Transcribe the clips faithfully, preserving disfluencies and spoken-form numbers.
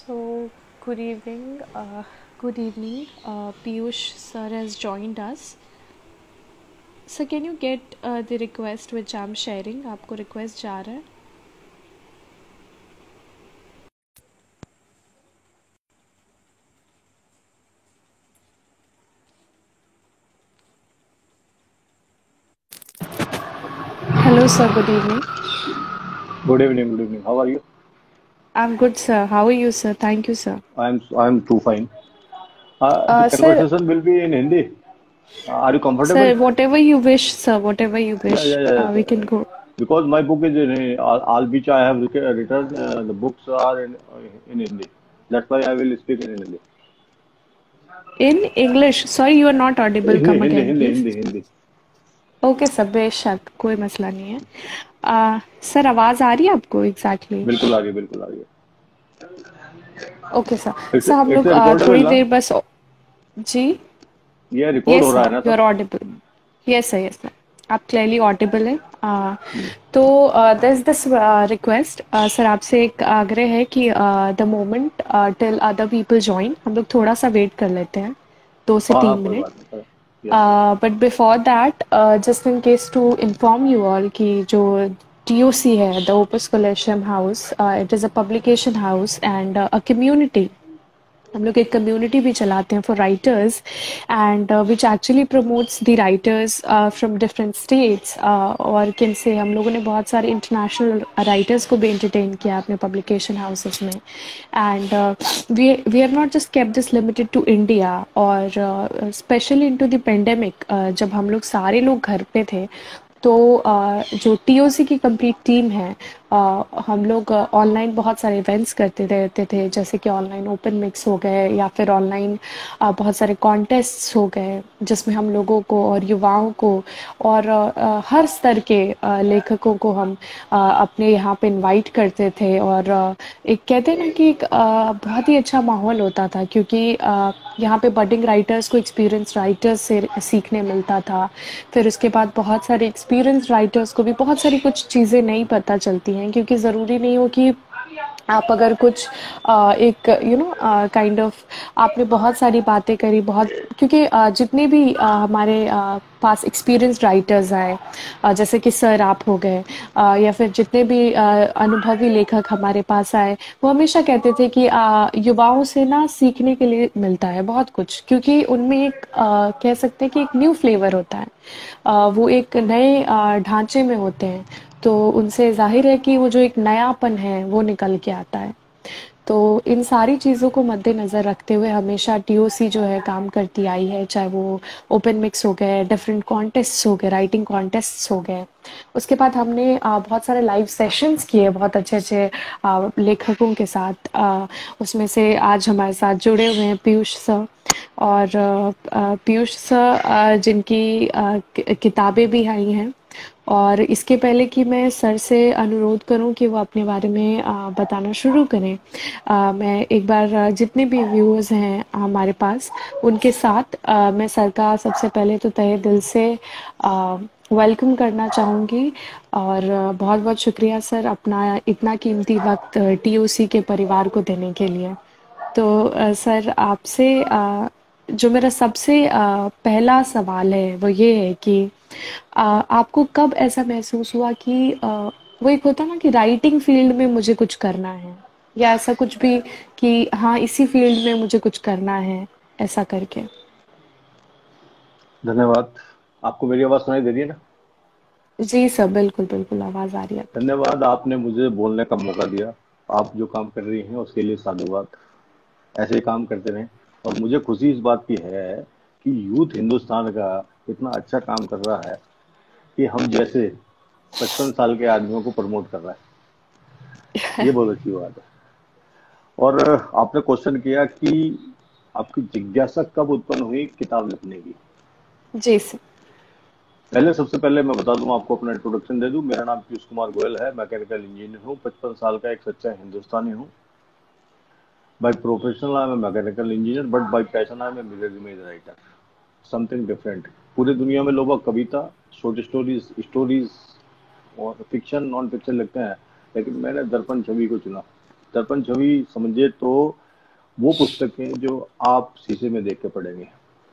So, good evening. Uh, good evening. Uh, Piyush sir has joined us. So, can you get uh, the request which I'm sharing? आपको request जा रहा है? Hello, sir. Good evening. Good evening, good evening. How are you? I'm good, sir. How are you, sir? Thank you, sir. I'm I'm too fine. Uh, the Uh, sir, conversation will be in Hindi. Uh, are you comfortable? sir, whatever you wish, sir. Whatever you Yeah, wish. yeah, yeah. Uh, we can yeah. go Because my book is in uh, all, all which I have writ- written, uh, the books are in uh, in Hindi. That's why I will speak in Hindi. in English. Sorry, you are not audible. Hindi, Come Hindi, again, Hindi, please. Hindi, Hindi. Okay sir, बेशक कोई मसला नहीं है। आ, sir, आवाज़ आ रही है आपको exactly? बिल्कुल आ रही है, बिल्कुल आ रही है. Okay sir. It's सर, हम it's लोग a आ, थोड़ी recordable ना? देर बस। जी। ये रिकॉर्ड यस हो रहा है सर, ना यू आर सब? Audible. Yes sir, yes sir. आप क्लियरली ऑडिबल हैं। आ, हम्म. तो दिस दिस रिक्वेस्ट सर, आपसे एक आग्रह है कि the moment till other people join, हम लोग थोड़ा सा वेट कर लेते हैं, दो से हाँ हाँ तीन कोई मिनट। बात नहीं. Yes yes. But before that, just in case to inform you all कि जो T O C है, the Opus Colosseum House, it is a publication house and a community. हम लोग एक कम्युनिटी भी चलाते हैं for writers, and which actually promotes the writers from different states. और किन से हम लोगों ने बहुत सारे इंटरनेशनल राइटर्स को भी एंटरटेन किया अपने पब्लिकेशन हाउसेस में। And we we are not just kept this limited to India, और specially in to the pandemic, जब हम लोग सारे लोग घर पे थे, तो अ, जो T O C की कंप्लीट टीम है, अ, हम लोग ऑनलाइन बहुत सारे इवेंट्स करते रहते थे, जैसे कि ऑनलाइन ओपन मिक्स हो गए, या फिर ऑनलाइन बहुत सारे कॉन्टेस्ट्स हो गए, जिसमें हम लोगों को और युवाओं को और अ, हर स्तर के अ, लेखकों को हम अ, अपने यहाँ पे इनवाइट करते थे। और अ, एक कहते हैं ना कि एक अ, बहुत ही अच्छा माहौल होता था, क्योंकि अ, यहाँ पे बडिंग राइटर्स को एक्सपीरियंस राइटर्स से सीखने मिलता था। फिर उसके बाद बहुत सारे एक्सपीरियंस राइटर्स को भी बहुत सारी कुछ चीज़ें नहीं पता चलती हैं, क्योंकि ज़रूरी नहीं हो कि आप अगर कुछ अ, एक यू नो काइंड ऑफ आपने बहुत सारी बातें करी बहुत, क्योंकि अ, जितने भी अ, हमारे अ, पास एक्सपीरियंस्ड राइटर्स आए, अ, जैसे कि सर आप हो गए, अ, या फिर जितने भी अ, अनुभवी लेखक हमारे पास आए, वो हमेशा कहते थे कि अ, युवाओं से ना सीखने के लिए मिलता है बहुत कुछ, क्योंकि उनमें एक अ, कह सकते हैं कि एक न्यू फ्लेवर होता है। अ, वो एक नए अ, ढांचे में होते हैं, तो उनसे ज़ाहिर है कि वो जो एक नयापन है वो निकल के आता है। तो इन सारी चीज़ों को मद्देनज़र रखते हुए हमेशा T O C जो है काम करती आई है, चाहे वो ओपन मिक्स हो गए, डिफरेंट कॉन्टेस्ट्स हो गए, राइटिंग कॉन्टेस्ट्स हो गए। उसके बाद हमने अ, बहुत सारे लाइव सेशंस किए बहुत अच्छे अच्छे अ, लेखकों के साथ। अ, उसमें से आज हमारे साथ जुड़े हुए हैं पीयूष सर। और अ, अ, पीयूष सर, अ, जिनकी अ, कि- किताबें भी आई हैं। और इसके पहले कि मैं सर से अनुरोध करूं कि वो अपने बारे में अ, बताना शुरू करें, अ, मैं एक बार अ, जितने भी व्यूअर्स हैं हमारे पास, उनके साथ अ, मैं सर का सबसे पहले तो तहे दिल से वेलकम करना चाहूँगी। और बहुत बहुत शुक्रिया सर, अपना इतना कीमती वक्त T O C के परिवार को देने के लिए। तो अ, सर, आपसे अ, जो मेरा सबसे अ, पहला सवाल है वो ये है कि अ, आपको कब ऐसा महसूस हुआ कि अ, वो एक होता है ना कि राइटिंग फील्ड में मुझे कुछ करना है, या ऐसा कुछ भी कि हाँ, इसी फील्ड में मुझे कुछ करना है, ऐसा करके? धन्यवाद. आपको मेरी आवाज सुनाई दे रही है ना? जी सर, बिल्कुल बिल्कुल आवाज़ आ रही है आपकी। धन्यवाद, आपने मुझे बोलने का मौका दिया. आप जो काम कर रही हैं उसके लिए साधुवाद. ऐसे ही काम करते रहें. और मुझे खुशी इस बात की है कि यूथ हिंदुस्तान का इतना अच्छा काम कर रहा है कि हम जैसे पचपन साल के आदमियों को प्रमोट कर रहा है. ये बहुत अच्छी बात है. और आपने क्वेश्चन किया कि आपकी जिज्ञासा कब उत्पन्न हुई किताब लिखने की. जी सर। पहले सबसे पहले मैं बता दूं, आपको अपना इंट्रोडक्शन दे दूं. मेरा नाम पीयूष कुमार गोयल है. मैकेनिकल इंजीनियर हूं. पचपन साल का एक सच्चा हिंदुस्तानी हूं. By professional I am mechanical engineer, but by passion I am mirror image writer. Something different. पूरी दुनिया में लोग कविता, शॉर्ट स्टोरीज स्टोरीज और फिक्शन, नॉन फिक्शन लिखते हैं, लेकिन मैंने दर्पण छवि को चुना. दर्पण छवि समझे तो वो पुस्तकें जो आप शीशे में देख के पढ़ेंगे।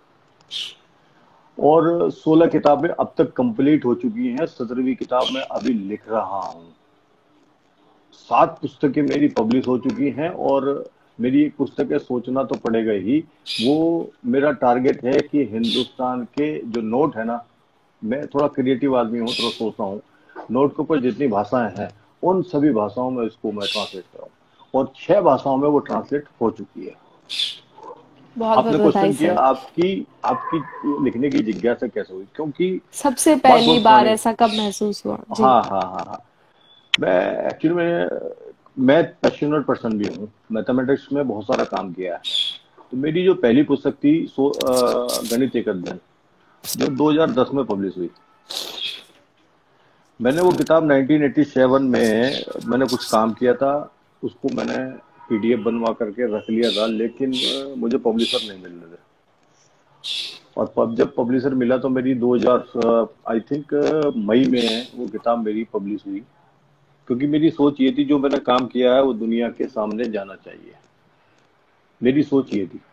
और सोलह किताबें अब तक कंप्लीट हो चुकी हैं, सत्रहवीं किताब मैं अभी लिख रहा हूँ। सात पुस्तकें मेरी पब्लिश हो चुकी हैं और मेरी एक पुस्तक है सोचना तो पड़ेगा ही। वो मेरा टारगेट है कि हिंदुस्तान के जो नोट है ना, मैं थोड़ा क्रिएटिव आदमी हूँ, थोड़ा सोचता हूँ, नोट के ऊपर जितनी भाषाएं हैं उन सभी भाषाओं में इसको मैं ट्रांसलेट कराऊँ, और छह भाषाओं में वो ट्रांसलेट हो चुकी है। बहुत बहुत आपने बधाई क्वेश्चन किया सर। आपकी आपकी लिखने की जिज्ञासा कैसे हुई, क्योंकि सबसे बात पहली बहुत बार पुरानी। ऐसा कब महसूस हुआ जी? हाँ हाँ हाँ हाँ। मैं एक्चुअली मैं मैं पैशनेट पर्सन भी हूँ, मैथमेटिक्स में बहुत सारा काम किया है। तो मेरी जो पहली पुस्तक थी सो अ, गणित एक अध्ययन, जो दो हज़ार दस में पब्लिश हुई। मैंने वो किताब नाइनटीन एटी सेवन में मैंने कुछ काम किया था, उसको मैंने पीडीएफ बनवा करके रख लिया था, लेकिन अ, मुझे पब्लिशर नहीं मिल रहे थे। और पब जब पब्लिशर मिला तो मेरी दो हज़ार आई थिंक मई में वो किताब मेरी पब्लिश हुई, क्योंकि मेरी सोच ये थी जो मैंने काम किया है वो दुनिया के सामने जाना चाहिए। मेरी सोच ये थी।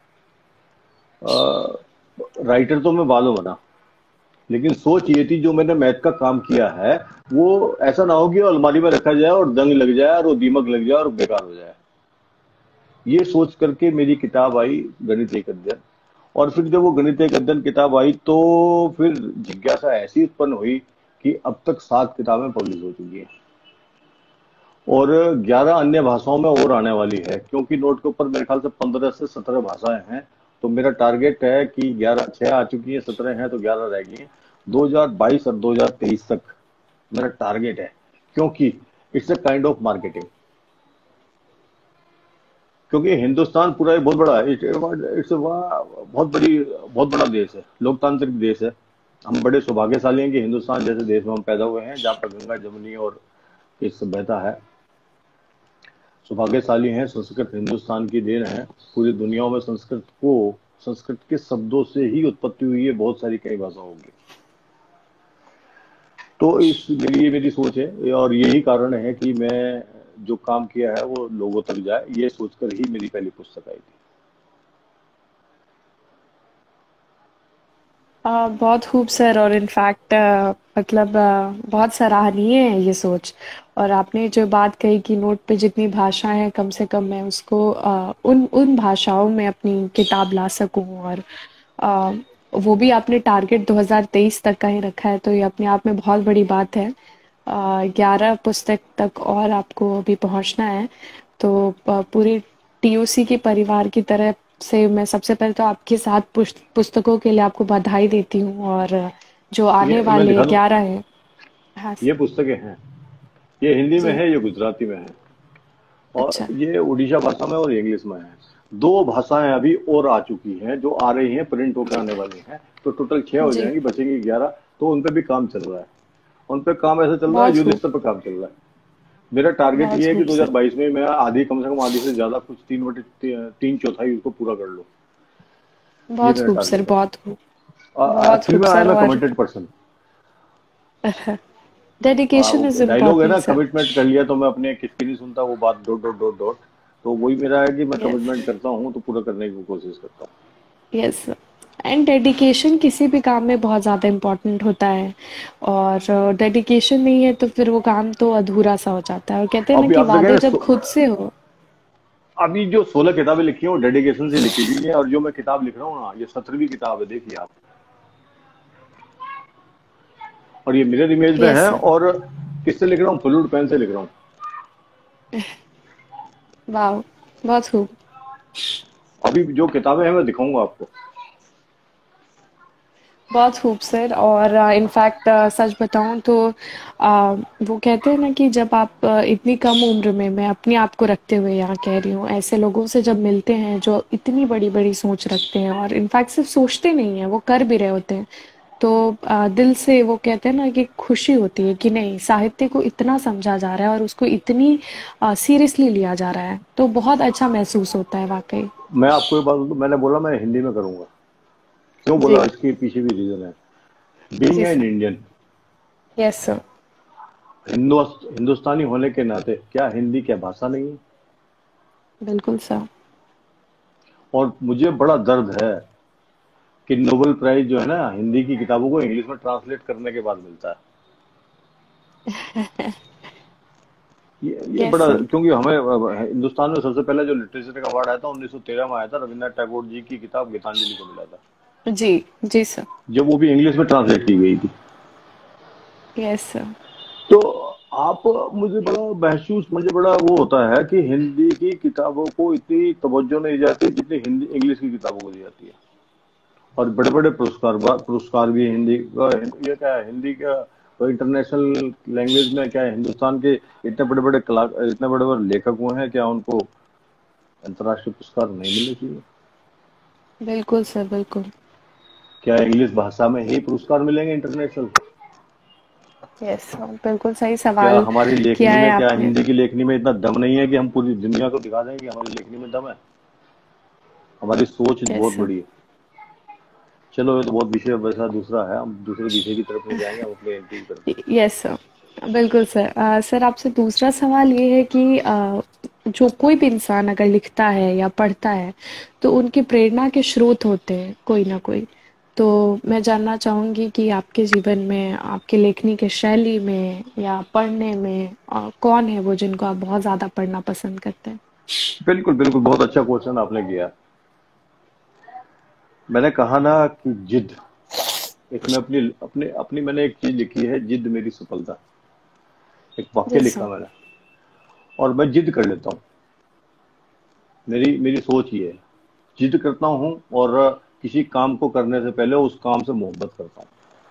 राइटर तो मैं बालो बना, लेकिन सोच ये थी जो मैंने मैथ का काम किया है वो ऐसा ना हो कि वो अलमारी में रखा जाए और जंग लग जाए और वो दीमक लग जाए और बेकार हो जाए। ये सोच करके मेरी किताब आई गणित एक अध्ययन। और फिर जब वो गणित एक अध्ययन किताब आई तो फिर जिज्ञासा ऐसी उत्पन्न हुई कि अब तक सात किताबें पब्लिश हो चुकी हैं और ग्यारह अन्य भाषाओं में और आने वाली है, क्योंकि नोट के ऊपर मेरे ख्याल से पंद्रह से सत्रह भाषाएं हैं। तो मेरा टारगेट है कि ग्यारह, छह आ चुकी हैं, सत्रह हैं तो ग्यारह रह गई हैं। दो हज़ार बाईस और दो हज़ार तेईस तक मेरा टारगेट है, क्योंकि it's a kind of marketing. क्योंकि हिंदुस्तान पूरा एक बहुत बड़ा है, इट्स बहुत बड़ी बहुत बड़ा देश है, लोकतांत्रिक देश है। हम बड़े सौभाग्यशाली हैं कि हिंदुस्तान जैसे देश में हम पैदा हुए हैं जहाँ पर गंगा जमुनी और इस सभ्यता है। सौभाग्यशाली हैं, संस्कृत हिंदुस्तान की देन है। पूरी दुनिया में संस्कृत को संस्कृत के शब्दों से ही उत्पत्ति हुई है बहुत सारी कई भाषाओं की। तो इस मेरी ये मेरी सोच है और यही कारण है कि मैं जो काम किया है वो लोगों तक जाए, ये सोचकर ही मेरी पहली पुस्तक आई थी। अ, बहुत खूब सर। और इनफैक्ट मतलब अ, बहुत सराहनीय है ये सोच। और आपने जो बात कही कि नोट पे जितनी भाषाएं हैं कम से कम मैं उसको अ, उन उन भाषाओं में अपनी किताब ला सकूं। और अ, वो भी आपने टारगेट दो हज़ार तेईस तक का ही रखा है, तो ये अपने आप में बहुत बड़ी बात है। ग्यारह पुस्तक तक और आपको अभी पहुंचना है। तो प- पूरी टीयूसी के परिवार की तरफ से मैं सबसे पहले तो आपके साथ पुस्त- पुस्तकों के लिए आपको बधाई देती हूँ। और जो आने ये मैं वाले दिखा दूं, ग्यारह है। हाँ ये सर। पुस्तकें हैं, ये हिंदी में जी। है, ये गुजराती में है, और अच्छा। ये उड़ीसा भाषा में और इंग्लिश में है। दो भाषाएं अभी और आ चुकी हैं जो आ रही हैं, प्रिंट होकर आने वाली हैं, तो टोटल छह हो जी। जाएंगी, बचेंगी ग्यारह। तो उन पे भी काम चल रहा है, उन पे काम ऐसा चल रहा है, बहुत युद्ध खूब। स्तर पर काम चल रहा है। मेरा टारगेट बहुत ये है कि खूब सर। दो हज़ार बाईस में मैं आधी, कम से कम आधी से ज्यादा, कुछ तीन बटे तीन चौथाई उसको पूरा कर लूं। ये बहुत मेरा खूब सर। टारगेट है। बहुत खूब। बहुत एक्चुअली खूब में आई सर। एम ए और committed person. Dedication is dialogue है ना, इम्पोर्टेंट सर। कमिटमेंट कर लिया तो मैं अपने किसकी नहीं सुनता, वो बात डॉट डॉट डॉट डॉट। तो वही मेरा है कि मैं यस। कमिटमेंट करता हूँ तो पूरा करने की कोशिश करता हूँ। यस। एंड डेडिकेशन किसी भी काम में बहुत ज़्यादा इम्पोर्टेंट होता है। और डेडिकेशन नहीं है तो फिर वो काम तो अधूरा सा हो जाता है। और कहते हैं ना अभी कि आप वादे देखें, जब खुद से हो। अभी जो सोलह किताबें लिखी हैं वो डेडिकेशन से लिखी गई है, और जो मैं किताब लिख रहा हूँ ना, ये सत्रहवीं किताब है, देखिए आप। और ये मिरर इमेज में यस है, सर। और किससे लिख रहा हूँ, फ्लूइड पेन से लिख रहा हूँ। वाह। बहुत खूब। अभी जो किताबें हैं मैं दिखाऊंगा आपको। बहुत खूब सर। और इनफैक्ट सच बताऊं तो अ, वो कहते हैं ना कि जब आप अ, इतनी कम उम्र में, मैं अपने आप को रखते हुए यहाँ कह रही हूँ, ऐसे लोगों से जब मिलते हैं जो इतनी बड़ी बड़ी सोच रखते हैं और इनफैक्ट सिर्फ सोचते नहीं हैं, वो कर भी रहे होते हैं, तो अ, दिल से वो कहते हैं ना कि खुशी होती है कि नहीं, साहित्य को इतना समझा जा रहा है और उसको इतनी सीरियसली लिया जा रहा है, तो बहुत अच्छा महसूस होता है वाकई। मैं आपको ये बात बताऊं, मैंने बोला मैं हिंदी में करूंगा, क्यों बोला, जी। इसके पीछे भी रीजन है। बीइंग जी एन सर। Indian, yes sir. हिंदुस्तानी होने के नाते, क्या हिंदी क्या भाषा नहीं है? बिल्कुल सर। और मुझे बड़ा दर्द है कि नोबेल प्राइज जो है ना हिंदी की किताबों को इंग्लिश में ट्रांसलेट करने के बाद मिलता है। ये ये यस बड़ा, सर। क्योंकि हमें हिंदुस्तान में सबसे पहले जो लिटरेचर का अवार्ड आया था उन्नीस सौ तेरह में आया था, रविन्द्रनाथ टैगोर जी की किताब गीतांजलि को मिला था, जी जी सर। जब वो भी इंग्लिश में ट्रांसलेट की गई थी। Yes sir. तो आप, मुझे बड़ा महसूस, मुझे बड़ा वो होता है कि हिंदी की किताबों को इतनी तवज्जो नहीं जाती जितनी हिंदी इंग्लिश की किताबों को दी जाती है। और बड़े बड़े पुरस्कार पुरस्कार भी हिंदी का, ये क्या है, हिंदी का इंटरनेशनल लैंग्वेज में क्या है, हिंदुस्तान के इतने बड़े बड़े कला, इतने बड़े बड़े लेखक हुए हैं, क्या उनको अंतर्राष्ट्रीय पुरस्कार नहीं मिलने चाहिए? बिल्कुल सर बिल्कुल। क्या इंग्लिश भाषा में ही पुरस्कार मिलेंगे इंटरनेशनल? यस सर, बिल्कुल सही क्या सवाल हमारी किया लेखनी है में, क्या आपने। हिंदी की लेखनी में इतना दम नहीं है कि हम पूरी दुनिया को दिखा दें कि हमारी लेखनी में दम है? हमारी सोच यस बहुत सर। बड़ी है। चलो ये तो बहुत विषय वैसा दूसरा है, हम दूसरे विषय की तरफ नहीं जाएंगे, हम अपने इंटरव्यू करते हैं। Yes sir. बिल्कुल सर। अ, सर आपसे दूसरा सवाल ये है कि अ, जो कोई भी इंसान अगर लिखता है या पढ़ता है तो उनकी प्रेरणा के स्रोत होते हैं कोई ना कोई। तो मैं जानना चाहूंगी कि आपके जीवन में, आपके लेखनी के शैली में या पढ़ने में अ, कौन है वो जिनको आप बहुत ज्यादा पढ़ना पसंद करते हैं? बिल्कुल बिल्कुल, बहुत अच्छा क्वेश्चन आपने किया। मैंने कहा ना कि जिद, एक मैं अपनी अपने अपनी मैंने एक चीज लिखी है, जिद मेरी सफलता। एक वाक्य यस लिखा सर। मैंने, और मैं जिद कर लेता हूँ। मेरी मेरी सोच ये है, जिद करता हूँ, और किसी काम को करने से पहले उस काम से मोहब्बत करता हूँ।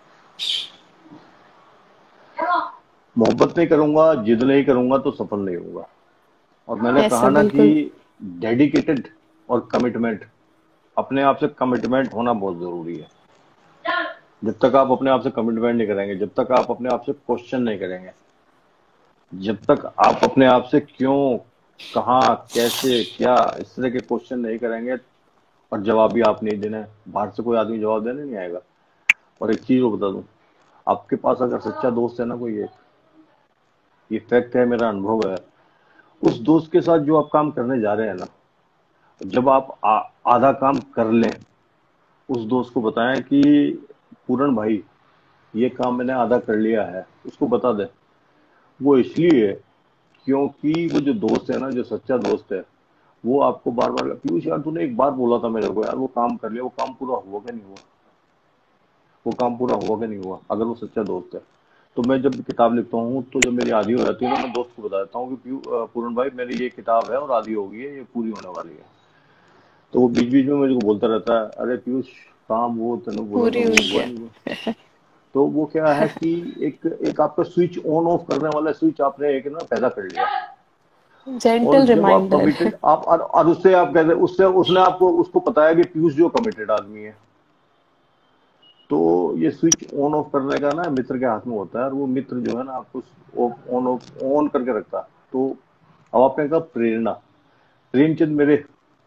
मोहब्बत नहीं करूंगा, जिद नहीं करूंगा तो सफल नहीं होगा। और मैंने यस कहा सर ना कि बिल्कुल। डेडिकेटेड और कमिटमेंट, अपने आप से कमिटमेंट होना बहुत जरूरी है। जब तक आप अपने आप से कमिटमेंट नहीं करेंगे, जब तक आप अपने आप से क्वेश्चन नहीं करेंगे, जब तक आप अपने आप से क्यों, कहाँ, कैसे, क्या, इस तरह के क्वेश्चन नहीं करेंगे, और जवाब भी आप नहीं देना है, बाहर से कोई आदमी जवाब देने नहीं आएगा। और एक चीज को बता दूं, आपके पास अगर सच्चा दोस्त है ना कोई, एक, ये फैक्ट है, मेरा अनुभव है, उस दोस्त के साथ जो आप काम करने जा रहे हैं ना, जब आप आ, आधा काम कर लें, उस दोस्त को बताएं कि पूरन भाई, ये काम मैंने आधा कर लिया है, उसको बता दें। वो इसलिए क्योंकि वो जो दोस्त है ना, जो सच्चा दोस्त है, वो आपको बार बार, पीयूष यार तूने एक बार बोला था मेरे को, यार वो काम कर लिया, वो काम पूरा हुआ क्या नहीं हुआ, वो काम पूरा हुआ क्या नहीं हुआ, अगर वो सच्चा दोस्त है। तो मैं जब किताब लिखता हूँ, तो जब मेरी आधी हो जाती है ना, मैं दोस्त को बता देता हूँ कि पीयू अ, पूरन भाई, मेरी ये किताब है और आधी हो गई है, ये पूरी होने वाली है। तो वो बीच बीच में मेरे को बोलता रहता है, अरे पीयूष, काम वो तेने बोला था पूरी वो हुई हुआ क्या? नहीं हुआ। तो वो क्या है कि एक एक आपका स्विच ऑन ऑफ करने वाला स्विच आपने एक ना पैदा कर लिया। और जेंटल जब आप रिमाइंडर। कमिटेड, आप और, और उससे आप कहते, उससे उसने आपको उसको पता है कि पीयूष जो कमिटेड आदमी है, तो ये स्विच ऑन ऑफ करने का ना मित्र के हाथ में होता है, और वो मित्र जो है ना आपको ऑन ऑफ ऑन करके रखता है। तो अब आपने कहा प्रेरणा, प्रेमचंद मेरे,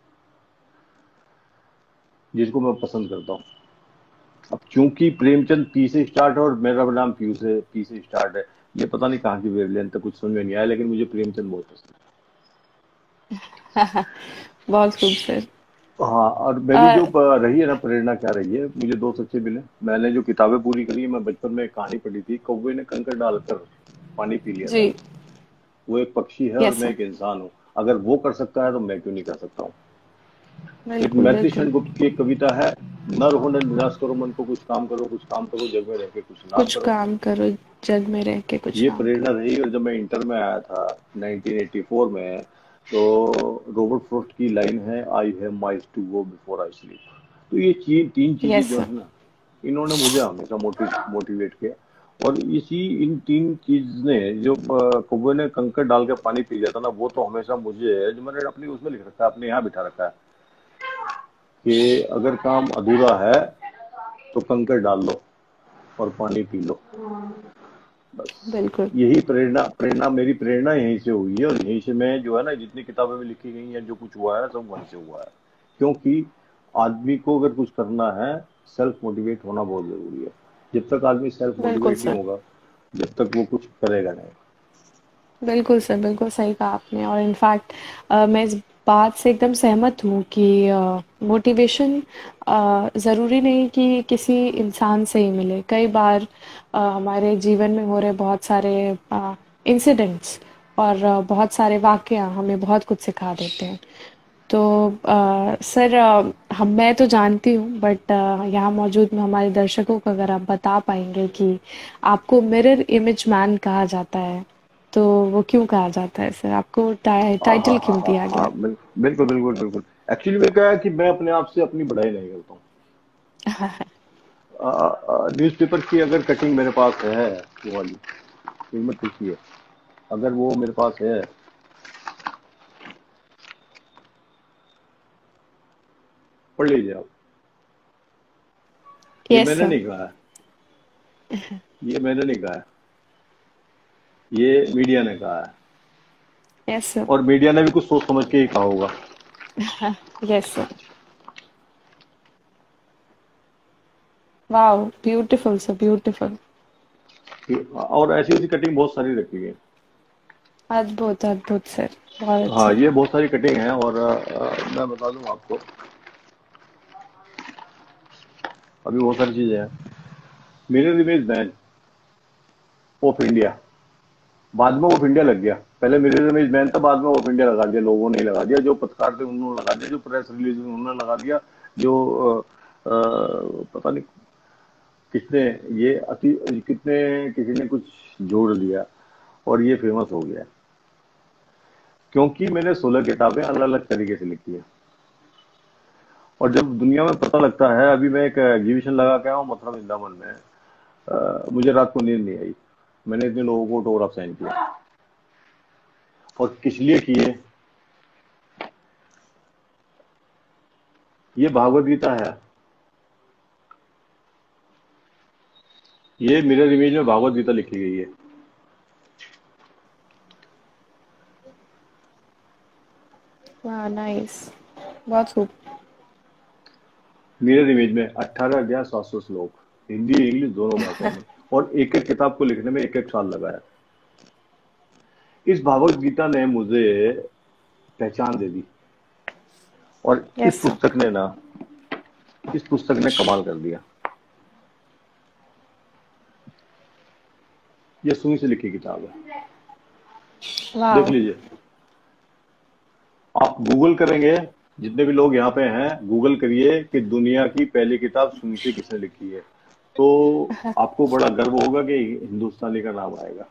जिसको मैं पसंद करता हूँ। अब चूंकि प्रेमचंद पी से स्टार्ट है और मेरा नाम पीयू से पी से स्टार्ट है, ये पता नहीं कहाँ की वेवलेंथ है, कुछ समझ में नहीं आया, लेकिन मुझे प्रेमचंद बहुत पसंद बहुत खूब सर। है। हाँ, और मेरी अ, जो प- रही है ना प्रेरणा, क्या रही है, मुझे दोस्त अच्छे मिले, मैंने जो किताबें पूरी करी है, मैं बचपन में एक कहानी पढ़ी थी, कौवे ने कंकड़ डालकर पानी पी लिया था। जी। वो एक पक्षी है और यस मैं सर। एक इंसान हूँ। अगर वो कर सकता है तो मैं क्यों नहीं कर सकता हूँ? एक बिल्कुल मैथिली बिल्कुल। सेनगुप्त की एक कविता है, नर हो न निराश करो मन को, कुछ काम करो, कुछ काम करो, जग में रह के कुछ नाम कुछ करो। काम करो, जग में रह के कुछ ये नाम प्रेरणा करो। रही। और जब मैं इंटर में आया था नाइनटीन एटी फोर में, तो रॉबर्ट फ्रॉस्ट की लाइन है, I have miles to go before I sleep. तो ये ची, तीन चीजें यस जो सर। है ना, इन्होंने मुझे हमेशा मोटिव मोटिवेट किया। और इसी इन तीन चीज ने, जो अ, कौवे ने कंकड़ डाल के पानी पी लिया था ना, वो तो हमेशा मुझे, जो मैंने अपनी उसमें लिख रखा है, अपने यहाँ बिठा रखा है, कि अगर काम अधूरा है तो कंकड़ डाल लो और पानी पी लो। बस बिल्कुल। यही प्रेरणा, प्रेरणा मेरी प्रेरणा यहीं से हुई है, और यहीं से मैं जो है ना, जितनी किताबें में लिखी गई हैं, जो कुछ हुआ है, सब वहीं से हुआ है। क्योंकि आदमी को अगर कुछ करना है, सेल्फ मोटिवेट होना बहुत जरूरी है। जब तक आदमी सेल्फ बिल्कुल मोटिवेट नहीं सर। होगा, जब तक वो कुछ करेगा नहीं। बिल्कुल सर, बिल्कुल सही कहा आपने। और इनफैक्ट मैं इस बात से एकदम सहमत हूँ कि मोटिवेशन ज़रूरी नहीं कि किसी इंसान से ही मिले। कई बार अ, हमारे जीवन में हो रहे बहुत सारे इंसिडेंट्स और अ, बहुत सारे वाकया हमें बहुत कुछ सिखा देते हैं। तो अ, सर, अ, हम मैं तो जानती हूँ, बट यहाँ मौजूद में हमारे दर्शकों को अगर आप बता पाएंगे कि आपको मिरर इमेज मैन कहा जाता है, तो वो क्यों कहा जाता है सर? आपको टाइ, हाँ हाँ टाइटल हाँ क्यों हाँ दिया हाँ, गया? बिल- बिल्कुल बिल्कुल बिल्कुल। एक्चुअली में क्या है कि मैं अपने आप से अपनी बढ़ाई नहीं करता हूँ। न्यूज़पेपर की अगर कटिंग मेरे पास है, वो वाली कीमत कितनी है, अगर वो मेरे पास है, पढ़ लीजिए आप। ये यस मैंने सर। नहीं कहा है, ये मैंने नहीं कहा है, ये मीडिया ने कहा है। Yes sir. और मीडिया ने भी कुछ सोच समझ के ही कहा होगा। Yes sir. Wow, beautiful sir, beautiful. कि- और ऐसी ऐसी कटिंग बहुत सारी रखी है। अद्भुत, अद्भुत सर। बहुत हाँ, अच्छे। ये बहुत सारी कटिंग है। और अ, अ, मैं बता दूं आपको, अभी बहुत सारी चीजें हैं। Mirror image ban of India, बाद में ऑफ इंडिया लग गया। पहले मिरर इमेज बैन था, बाद में ऑफ इंडिया लगा दिया। लोगों ने लगा दिया, जो पत्रकार थे उन्होंने लगा दिया, जो प्रेस रिलीज हुई उन्होंने लगा दिया, जो अ, अ, पता नहीं किसने, ये अति कितने, किसी ने कुछ जोड़ दिया और ये फेमस हो गया। क्योंकि मैंने सोलह किताबें अलग अलग तरीके से लिखी है। और जब दुनिया में पता लगता है, अभी मैं एक एग्जीबिशन लगा के आया हूँ मथुरा वृंदावन में, अ, मुझे रात को नींद नहीं आई। मैंने इतने लोगों को ऑटोग्राफ साइन किया। और किस लिए किए? ये भागवत गीता है। ये मिरर इमेज में भागवत गीता लिखी गई है। वाह, नाइस। बहुत खूब। मिरर इमेज में अठारह हजार सात सौ श्लोक, हिंदी इंग्लिश दोनों भाषाओं में। और एक एक किताब को लिखने में एक एक साल लगाया। इस भागवत गीता ने मुझे पहचान दे दी। और इस यस सर। पुस्तक ने ना, इस पुस्तक ने कमाल कर दिया। ये सुई से लिखी किताब है। देख वाह। लीजिए, आप गूगल करेंगे, जितने भी लोग यहाँ पे हैं, गूगल करिए कि दुनिया की पहली किताब सुई से किसने लिखी है, तो आपको बड़ा गर्व होगा कि हिंदुस्तानी का नाम आएगा।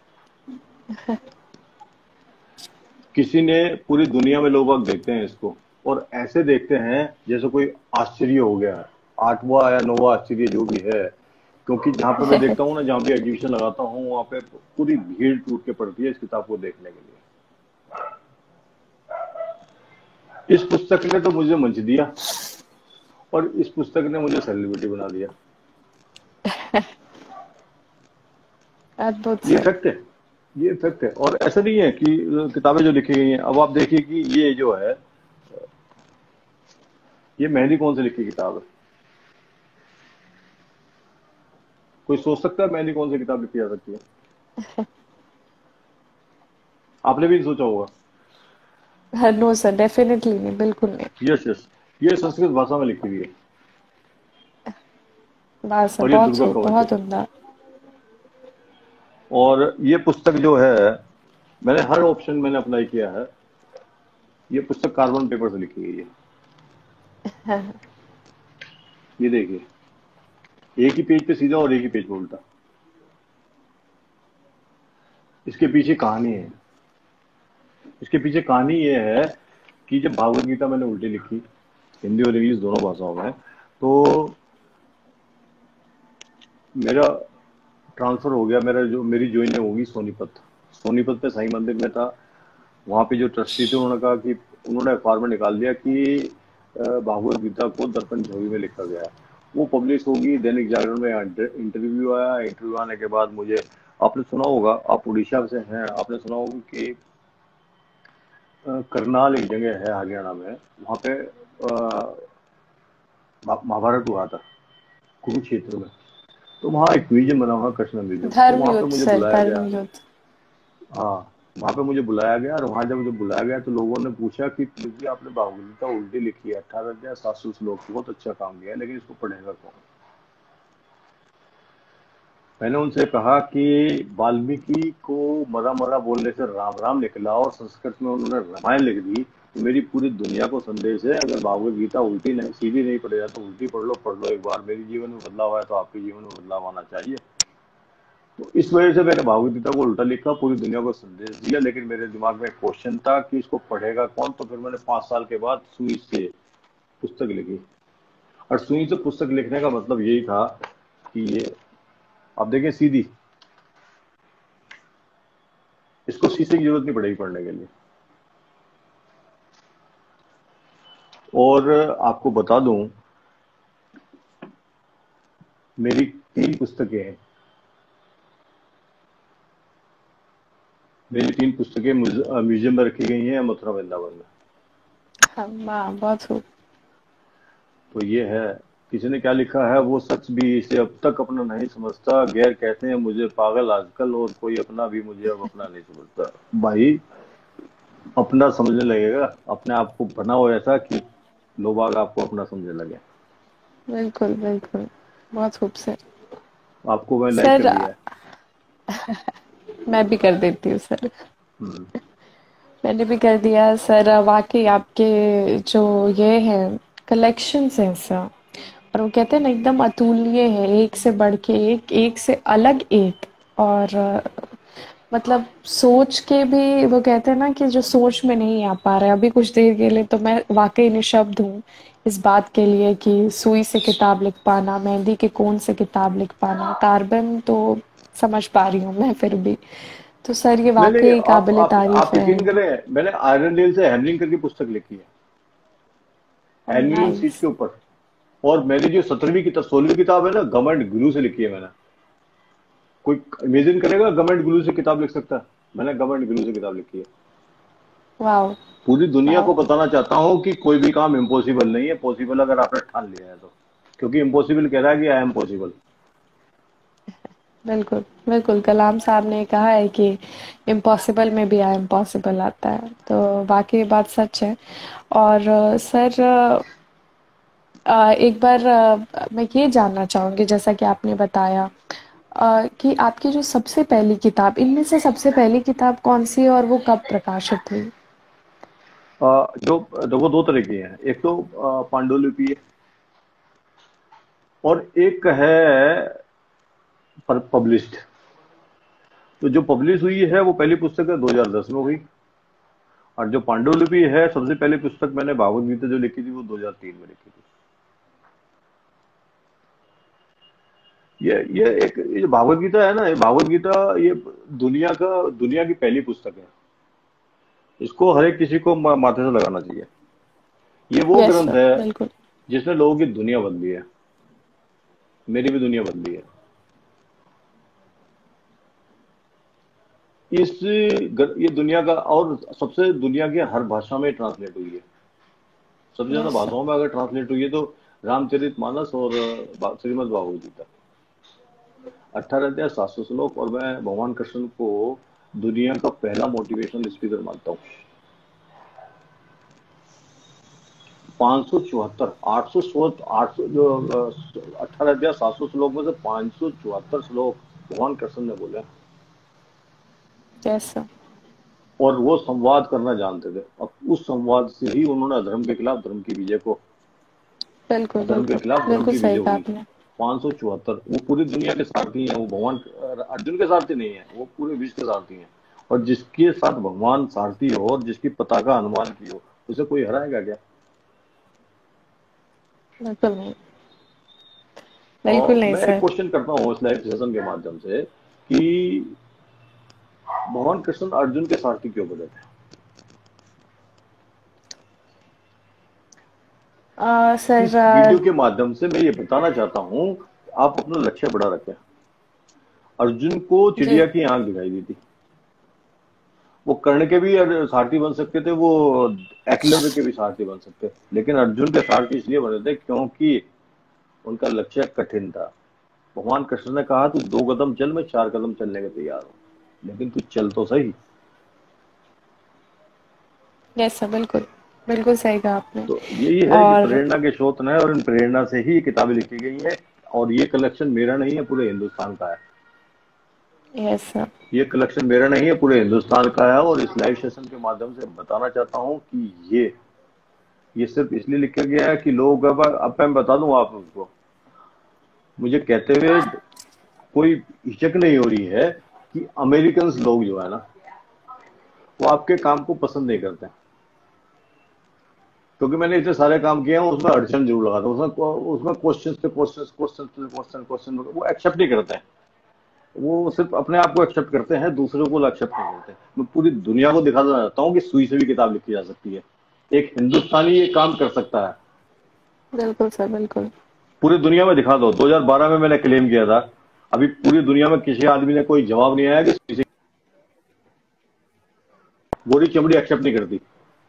किसी ने, पूरी दुनिया में लोग अब देखते हैं इसको, और ऐसे देखते हैं जैसे कोई आश्चर्य हो गया है, आठवां या नौवां आश्चर्य जो भी है। क्योंकि जहां पे मैं देखता हूँ ना, जहां भी एग्जीबिशन लगाता हूँ, वहां पे पूरी भीड़ टूट के पड़ती है इस किताब को देखने के लिए। इस पुस्तक ने तो मुझे मंच दिया, और इस पुस्तक ने मुझे सेलिब्रिटी बना दिया। अद्भुत ये सर। फैक्ट है, ये फैक्ट है। और ऐसा नहीं है कि किताबें जो लिखी गई हैं, अब आप देखिए कि ये जो है, ये मेहंदी कौन से लिखी किताब है? कोई सोच सकता है मेहंदी कौन सी किताब लिखी जा सकती है? आपने भी नहीं सोचा होगा। नो सर, डेफिनेटली नहीं, बिल्कुल नहीं। यस यस, ये संस्कृत भाषा में लिखी हुई है। वाह सर, और ये बहुत दुर्गा खूब, कवच है। बहुत उम्दा। और ये पुस्तक जो है, मैंने हर ऑप्शन मैंने अप्लाई किया है। ये पुस्तक कार्बन पेपर से लिखी गई है। ये देखिए, एक ही पेज पे सीधा और एक ही पेज पे उल्टा। इसके पीछे कहानी है। इसके पीछे कहानी ये है कि जब भागवत गीता मैंने उल्टी लिखी, हिंदी और इंग्लिश दोनों भाषाओं में, तो मेरा ट्रांसफर हो गया। मेरा जो मेरी ज्वाइनिंग होगी सोनीपत। सोनीपत पे साईं मंदिर में था। वहां पे जो ट्रस्टी थे, उन्होंने कहा कि, उन्होंने अखबार में निकाल दिया कि अ, भागवत गीता को दर्पण छवि में लिखा गया है। वो पब्लिश होगी। दैनिक जागरण में इंटरव्यू आया। इंटरव्यू आने के बाद मुझे, आपने सुना होगा, आप उड़ीसा से हैं, आपने सुना होगा कि अ, करनाल एक जगह है हरियाणा में, वहां पे अ, महा- महाभारत हुआ था, कुरुक्षेत्र में। तो वहाँ एक म्यूजियम बना हुआ, कृष्ण म्यूजियम, तो धर्म वहां पे युद्ध मुझे सर, बुलाया धर्म गया। युद्ध। हाँ, वहां पे मुझे बुलाया गया, और वहां जब मुझे बुलाया गया तो लोगों ने पूछा कि जी आपने भागवत गीता उल्टी लिखी है, अठारह अध्याय सात सौ श्लोक, बहुत अच्छा काम किया है, लेकिन इसको पढ़ेगा कौन? मैंने उनसे कहा कि वाल्मीकि को मरा मरा बोलने से राम राम निकला, और संस्कृत में उन्होंने रामायण लिख दी, तो मेरी पूरी दुनिया को संदेश है, अगर भागवत गीता उल्टी नहीं सीधी नहीं पढ़ेगा तो उल्टी पढ़ लो, पढ़ लो एक बार, मेरे जीवन में बदलाव आया तो आपके जीवन में बदलाव आना चाहिए। तो इस वजह से मैंने भागवत गीता को उल्टा लिखा, पूरी दुनिया को संदेश दिया, लेकिन मेरे दिमाग में एक क्वेश्चन था कि इसको पढ़ेगा कौन। तो फिर मैंने पांच साल के बाद सुई से पुस्तक लिखी, और सुई से पुस्तक लिखने का मतलब यही था कि ये, आप देखें सीधी, इसको शीशे की जरूरत नहीं पड़ेगी पढ़ने के लिए। और आपको बता दूं, मेरी तीन पुस्तकें हैं, मेरी तीन पुस्तकें म्यूजियम में रखी गई हैं, मथुरा वृंदावन में। हाँ, वाह, बहुत खूब। तो ये है, किसी ने क्या लिखा है, वो सच भी इसे अब तक अपना नहीं समझता, गैर कहते हैं मुझे पागल आजकल, और कोई अपना भी मुझे अब अपना नहीं समझता। भाई, अपना समझने लगेगा, अपने आप को बनाओ ऐसा कि लोग आग आपको अपना समझने लगे। बिल्कुल, बिल्कुल, बहुत खूब सर। आपको मैं लाइक कर सर, दिया है। मैं भी कर देती हूँ सर। हम्म। मैंने भी कर दिया सर। वाकई आपके जो ये है कलेक्शंस हैं सर, और वो कहते हैं ना एकदम अतुल्य है, एक से बढ़ के एक, एक से अलग एक। और अ, मतलब सोच के भी वो कहते हैं ना कि जो सोच में नहीं आ पा रहा है अभी कुछ देर के लिए, तो मैं वाकई निशब्द हूँ इस बात के लिए कि सुई से किताब लिख पाना, मेहंदी के कोन से किताब लिख पाना, कार्बन तो समझ पा रही हूँ मैं फिर भी। तो सर ये नहीं नहीं, वाकई आप काबिले आप तारीफ आप है। यकीन करें, मैंने आयरन नील से हैमरिंग करके पुस्तक लिखी है, एल्यूमिनियम शीट नाइस। के ऊपर। और मेरी जो सत्रहवीं किताब, सोलहवीं किताब है ना, गवर्नमेंट ग्लू से लिखी है मैंने। कोई इमेजिन करेगा गवर्नमेंट ग्लू से किताब लिख सकता है? मैंने गवर्नमेंट ग्लू से किताब लिखी है। वाओ। पूरी दुनिया को वाओ। बताना चाहता हूँ कि कोई भी काम इम्पॉसिबल नहीं है, पॉसिबल अगर आपने ठान लिया है तो। क्योंकि इम्पॉसिबल कह रहा है कि आई एम पॉसिबल। बिल्कुल, बिल्कुल, कलाम साहब ने कहा है कि इम्पॉसिबल में भी आई एम पॉसिबल आता है, तो वाकई बात सच है। और अ, सर, अ, एक बार अ, मैं ये जानना चाहूंगी, जैसा कि आपने बताया अ, कि आपकी जो सबसे पहली किताब, इनमें से सबसे पहली किताब कौन सी है और वो कब प्रकाशित हुई? अ, जो देखो, दो तरह की हैं, एक तो अ, पांडुलिपि है, और एक है पब्लिश्ड। तो जो पब्लिश हुई है वो पहली पुस्तक है दो हज़ार दस में हुई, और जो पांडुलिपि है, सबसे पहली पुस्तक मैंने भागवत गीता जो लिखी थी वो दो हज़ार तीन में लिखी थी। ये ये एक, ये जो भागवत गीता है ना, ये भागवत गीता, ये दुनिया का दुनिया की पहली पुस्तक है। इसको हर एक किसी को मा- माथे से लगाना चाहिए। ये वो यस ग्रंथ सर, है बिल्कुल। जिसने लोगों की दुनिया बदली है, मेरी भी दुनिया बदली है। इस ग- ये दुनिया का, और सबसे दुनिया की हर भाषा में ट्रांसलेट हुई है, सबसे ज्यादा यस सर। भाषाओं में अगर ट्रांसलेट हुई है तो रामचरितमानस और अ, श्रीमद् भागवत गीता। अठारह अध्याय सात सौ श्लोक, और मैं भगवान कृष्ण को दुनिया का पहला मोटिवेशनल स्पीकर मानता हूँ। पांच सौ चौहत्तर, आठ सौ, आठ सौ जो अठारह अध्याय सात सौ श्लोक में से पांच सौ चौहत्तर श्लोक भगवान कृष्ण ने बोले, यस सर। और वो संवाद करना जानते थे। अब उस संवाद से ही उन्होंने अधर्म के खिलाफ धर्म की विजय को, बिल्कुल, अधर्म के बिल्कुल, खिलाफ धर्म बिल्कुल की विजय सही कहा हुई। आपने। पांच सौ चौहत्तर, वो पूरी दुनिया के सारथी हैं, वो भगवान अर्जुन के सारथी नहीं है, वो पूरे विश्व के सारथी हैं। और जिसके साथ भगवान सारथी हो और जिसकी पताका हनुमान की हो, उसे कोई हराएगा क्या? बिल्कुल नहीं। बिल्कुल और नहीं मैं एक सर। क्वेश्चन करता हूँ इस लाइव सेशन के माध्यम से कि भगवान कृष्ण अर्जुन के सारथी क्यों बने थे? अ, सर, इस अ, वीडियो के माध्यम से मैं ये बताना चाहता हूँ, आप अपना लक्ष्य बड़ा रखें। अर्जुन को जी। चिड़िया की आंख दिखाई दी थी, वो कर्ण के भी अर- सारथी बन सकते थे, वो एकलव्य के भी सारथी बन सकते थे, लेकिन अर्जुन के सारथी इसलिए बने थे क्योंकि उनका लक्ष्य कठिन था। भगवान कृष्ण ने कहा तू दो कदम चल, मैं चार कदम चलने के तैयार हूं, लेकिन तू चल तो सही। यस सर, बिल्कुल, बिल्कुल सही कहा आपने। तो यही है कि और प्रेरणा के स्रोत हैं और इन प्रेरणा से ही ये किताबें लिखी गई हैं। और ये कलेक्शन मेरा नहीं है, पूरे हिंदुस्तान का है। यस सर, ये कलेक्शन मेरा नहीं है, पूरे हिंदुस्तान का है। और इस लाइव सेशन के माध्यम से बताना चाहता हूँ कि ये ये सिर्फ इसलिए लिखा गया है कि लोग, अब अब मैं बता दूं आप उसको, मुझे कहते हुए कोई हिचक नहीं हो रही है कि अमेरिकन लोग जो है ना, वो आपके काम को पसंद नहीं करते हैं। क्योंकि मैंने इतने सारे काम किए हैं, उसमें अड़चन जरूर लगा था। उसमें उसमें क्वेश्चन पे क्वेश्चन क्वेश्चन पे क्वेश्चन क्वेश्चन वो एक्सेप्ट नहीं करते हैं। वो सिर्फ अपने आप को एक्सेप्ट करते हैं, दूसरों को एक्सेप्ट नहीं करते। मैं पूरी दुनिया को दिखाना चाहता हूँ कि सुई से भी किताब लिखी जा सकती है। एक हिंदुस्तानी ये काम कर सकता है। बिल्कुल सर, बिल्कुल। पूरी दुनिया में दिखा दो। दो हज़ार बारह में मैंने क्लेम किया था, अभी पूरी दुनिया में किसी आदमी ने कोई जवाब नहीं आया कि सुई से गोरी चमड़ी एक्सेप्ट नहीं करती।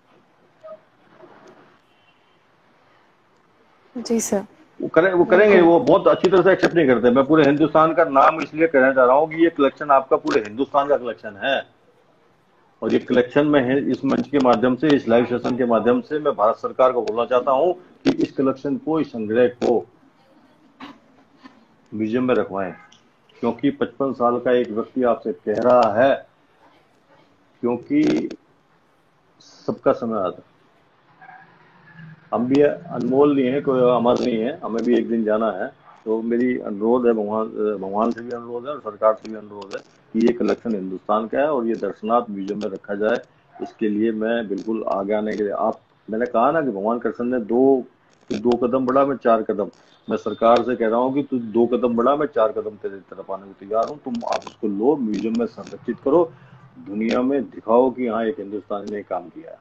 जी सर, वो करें वो करेंगे, बिल्कुल। वो बहुत अच्छी तरह से एक्सेप्ट नहीं करते। मैं पूरे हिंदुस्तान का नाम इसलिए कहना चाह रहा हूँ कि ये कलेक्शन आपका पूरे हिंदुस्तान का कलेक्शन है। और ये कलेक्शन में है, इस मंच के माध्यम से, इस लाइव सेशन के माध्यम से मैं भारत सरकार को बोलना चाहता हूँ कि इस कलेक्शन को, इस संग्रह को म्यूजियम में रखवाएं। क्योंकि पचपन साल का एक व्यक्ति आपसे कह रहा है, क्योंकि सबका समय आता है। हम भी अनमोल नहीं है, कोई अमर नहीं है, हमें भी एक दिन जाना है। तो मेरी अनुरोध है, भगवान भगवान से भी अनुरोध है और सरकार से भी अनुरोध है कि ये कलेक्शन हिंदुस्तान का है और ये दर्शनार्थ म्यूजियम में रखा जाए। इसके लिए मैं बिल्कुल आगे आने के लिए, आप, मैंने कहा ना कि भगवान कृष्ण ने दो दो कदम बढ़ा, मैं चार कदम, मैं सरकार से कह रहा हूँ कि तू दो कदम बढ़ा, मैं चार कदम तेरे तरफ आने को तैयार हूँ। तुम आप इसको लो, म्यूजियम में संरक्षित करो, दुनिया में दिखाओ कि हाँ, एक हिंदुस्तानी ने काम किया है।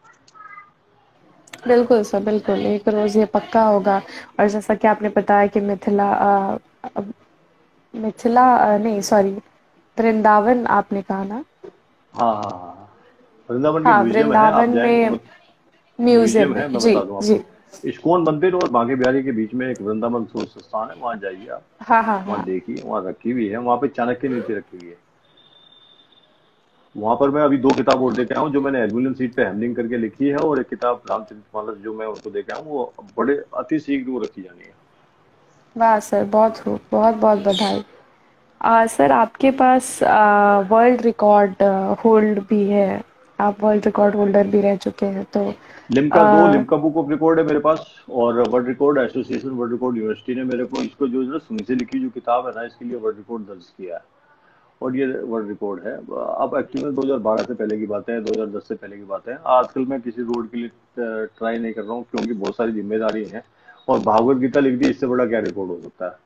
बिल्कुल सर, बिल्कुल, एक रोज़ ये पक्का होगा। और जैसा कि आपने बताया कि मिथिला अ अ, मिथिला अ, नहीं सॉरी, वृंदावन आपने कहा ना? हाँ हाँ हाँ हाँ। वृंदावन के हाँ, म्यूजियम है, वृंदावन आप जाएंगे में तो म्यूज़ियम म्यूजियम है। है, मैं जी, बता दूं जी। आपको। इस्कॉन मंदिर और बांके बिहारी के बीच में एक वृंदावन सूर्य स्थान है, वहां जाइए आप। हाँ, हाँ, वहां हाँ। देखिए, वहां रखी हुई है, वहां पे चाणक्य नीति रखी हुई है। वहां पर मैं अभी दो किताब और देखे आया हूँ जो मैंने एल्यूमिनियम सीट पे हैमलिंग करके लिखी है, और एक किताब रामचरितमानस जो मैं उनको देखे आया हूँ, वो बड़े अति शीघ्र वो रखी जानी है। वाह सर, बहुत खूब, बहुत-बहुत बधाई। अ, सर आपके पास अ, वर्ल्ड रिकॉर्ड होल्ड भी है। आप वर्ल्ड रिकॉर्ड होल्डर भी रह चुके हैं, तो लिम्का दो अ, लिम्का बुक ऑफ रिकॉर्ड है मेरे पास। और world record association, world record university ने मेरे को इसको, जो है ना, सुनी से लिखी जो किताब है ना, इसके लिए वर्ल्ड रिकॉर्ड दर्ज किया है। और ये वर्ल्ड रिकॉर्ड है। अब एक्चुअली में दो हज़ार बारह से पहले की बातें हैं, दो हज़ार दस से पहले की बातें हैं। आजकल मैं किसी रोड के लिए ट्राई नहीं कर रहा हूँ, क्योंकि बहुत सारी जिम्मेदारी है। और भागवत गीता लिख दी, इससे बड़ा क्या रिकॉर्ड हो सकता है।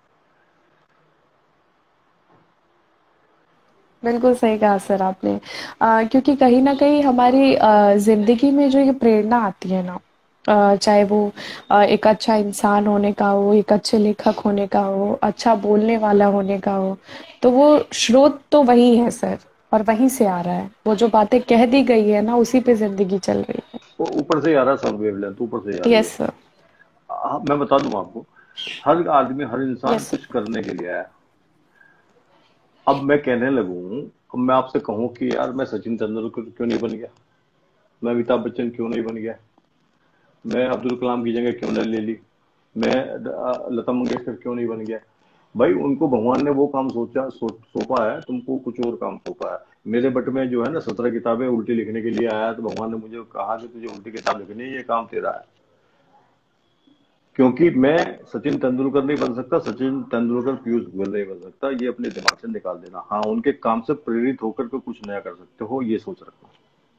बिल्कुल सही कहा सर आपने। अ, क्योंकि कहीं न कहीं हमारी अ, ज़िंदगी में जो ये प्रेरणा आती है ना, अ, चाहे वो अ, एक अच्छा इंसान होने का हो, एक अच्छे लेखक होने का हो, अच्छा बोलने वाला होने का हो, तो वो स्रोत तो वही है सर, और वहीं से आ रहा है। वो जो बातें कह दी गई है ना, उसी पे ज़िंदगी चल रही है। वो ऊपर से ही आ रहा है, सब वेवलेंथ ऊपर से ही आ रही यस है। सर, आ, मैं बता दूं आपको, हर आदमी, हर इंसान यस कुछ सर। करने के लिए आया है। अब मैं कहने लगूं, अब मैं आपसे कहूं कि यार मैं सचिन तेंदुलकर क्यों नहीं बन गया, मैं अमिताभ बच्चन क्यों नहीं बन गया, मैं अब्दुल कलाम की जगह क्यों नहीं ले ली, मैं अ, लता मंगेशकर क्यों नहीं बन गया। भाई, उनको भगवान ने वो काम सोचा सो, सौंपा है, तुमको कुछ और काम सौंपा है। मेरे बट में जो है ना, सत्रह किताबें उल्टी लिखने के लिए आया, तो भगवान ने मुझे कहा कि तुझे उल्टी किताब लिखनी है, ये काम तेरा है। क्योंकि मैं सचिन तेंदुलकर नहीं बन सकता, सचिन तेंदुलकर पीयूष गोयल नहीं बन सकता, ये अपने दिमाग से निकाल देना। हाँ, उनके काम से प्रेरित होकर के कुछ नया कर सकते हो, ये सोच रखना।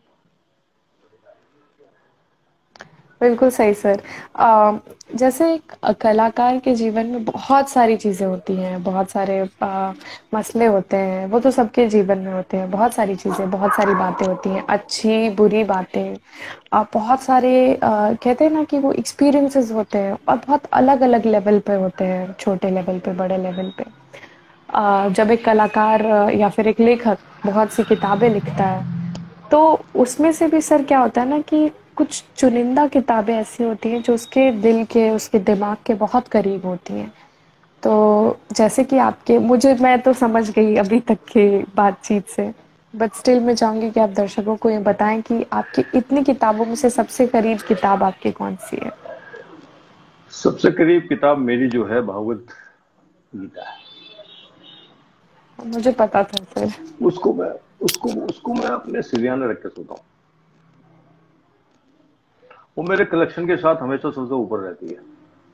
बिल्कुल सही सर। अ, जैसे एक कलाकार के जीवन में बहुत सारी चीज़ें होती हैं, बहुत सारे अ, मसले होते हैं, वो तो सबके जीवन में होते हैं। बहुत सारी चीज़ें, बहुत सारी बातें होती हैं, अच्छी, बुरी बातें। अ, बहुत सारे अ, कहते हैं ना कि वो एक्सपीरियंसेस होते हैं और बहुत अलग-अलग लेवल पे होते हैं, छोटे लेवल पे, बड़े लेवल पे। अ, जब एक कलाकार अ, या फिर एक लेखक बहुत सी किताबें लिखता है, तो उसमें से भी सर क्या होता है ना कि कुछ चुनिंदा किताबें ऐसी होती हैं जो उसके दिल के, उसके दिमाग के बहुत करीब होती हैं। तो जैसे कि आपके मुझे मैं तो समझ गई अभी तक की बातचीत से। बट स्टिल मैं चाहूंगी कि आप दर्शकों को ये बताएं कि आपकी इतनी किताबों में से सबसे करीब किताब आपकी कौन सी है। सबसे करीब किताब मेरी जो है भागवत गीता है। मुझे पता था सर। उसको मैं उसको उसको मैं अपने सिरहाने रख के सोता हूँ। वो मेरे कलेक्शन के साथ हमेशा सबसे ऊपर रहती है।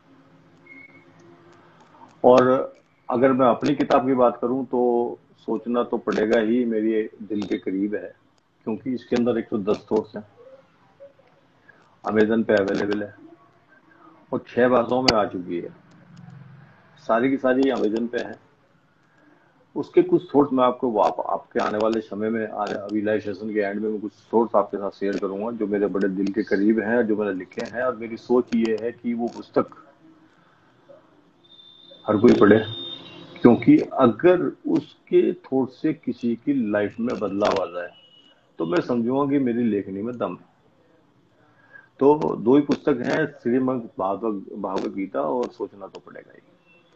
और अगर मैं अपनी किताब की बात करूं तो सोचना तो पड़ेगा ही, मेरी दिल के करीब है, क्योंकि इसके अंदर एक सौ दस थॉट्स हैं। अमेजन पे अवेलेबल है और छह भाषाओं में आ चुकी है। सारी की सारी अमेजन पे है। उसके कुछ थॉट्स मैं आपको आप, आपके आने वाले समय में आने अभी लाइव सेशन के एंड में मैं कुछ थॉट्स आपके साथ शेयर करूंगा जो मेरे बड़े दिल के करीब हैं, जो मैंने लिखे हैं। और मेरी सोच ये है कि वो पुस्तक हर कोई पढ़े, क्योंकि अगर उसके थॉट से किसी की लाइफ में बदलाव आ जाए तो मैं समझूंगा कि मेरी लेखनी में दम है। तो दो ही पुस्तक हैं, श्रीमद् भागवत भागवत गीता और सोचना तो पड़ेगा ही।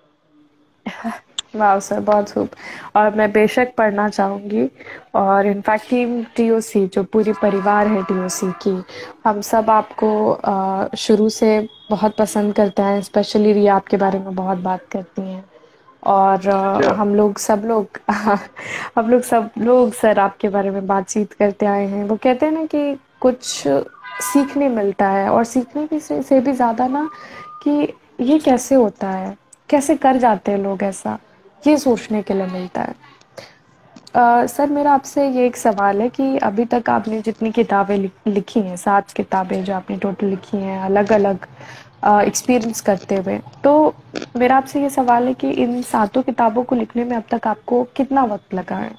वाह सर, बहुत खूब। और मैं बेशक पढ़ना चाहूंगी। और इनफैक्ट टीम टीओसी जो पूरी परिवार है टीओसी की, हम सब आपको अ, शुरू से बहुत पसंद करते हैं। स्पेशली रिया आपके बारे में बहुत बात करती हैं। और अ, अच्छा। हम लोग सब लोग हम लोग सब लोग सर आपके बारे में बातचीत करते आए हैं। वो कहते हैं ना कि कुछ सीखने मिलता है, और सीखने की से, से भी ज्यादा ना कि ये कैसे होता है, कैसे कर जाते हैं लोग ऐसा, ये सोचने के लिए मिलता है। अ, सर मेरा आपसे ये एक सवाल है कि अभी तक आपने जितनी किताबें लिख, लिखी हैं, सात किताबें जो आपने टोटल लिखी हैं अलग अलग एक्सपीरियंस करते हुए, तो मेरा आपसे ये सवाल है कि इन सातों किताबों को लिखने में अब तक आपको कितना वक्त लगा है।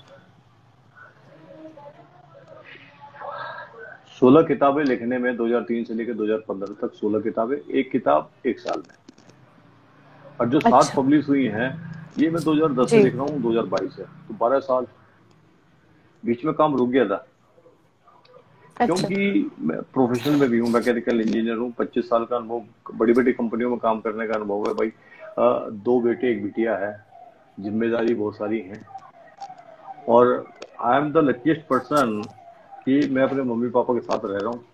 सोलह किताबें लिखने में, दो हज़ार तीन से लेकर दो हज़ार पंद्रह तक सोलह किताबें, एक किताब एक साल में। और जो सात अच्छा। पब्लिश हुई हैं, ये मैं दो हज़ार दस से जी। लिख रहा हूँ, दो हज़ार बाईस से, तो बारह साल। बीच में काम रुक गया था, अच्छा। क्योंकि मैं प्रोफेशन में भी हूँ, मैकेनिकल इंजीनियर हूँ, पच्चीस साल का अनुभव, बड़ी बड़ी कंपनियों में काम करने का अनुभव है भाई। अ, दो बेटे एक बिटिया है, जिम्मेदारी बहुत सारी है। और I am the luckiest person कि मैं अपने मम्मी पापा के साथ रह रहा हूँ।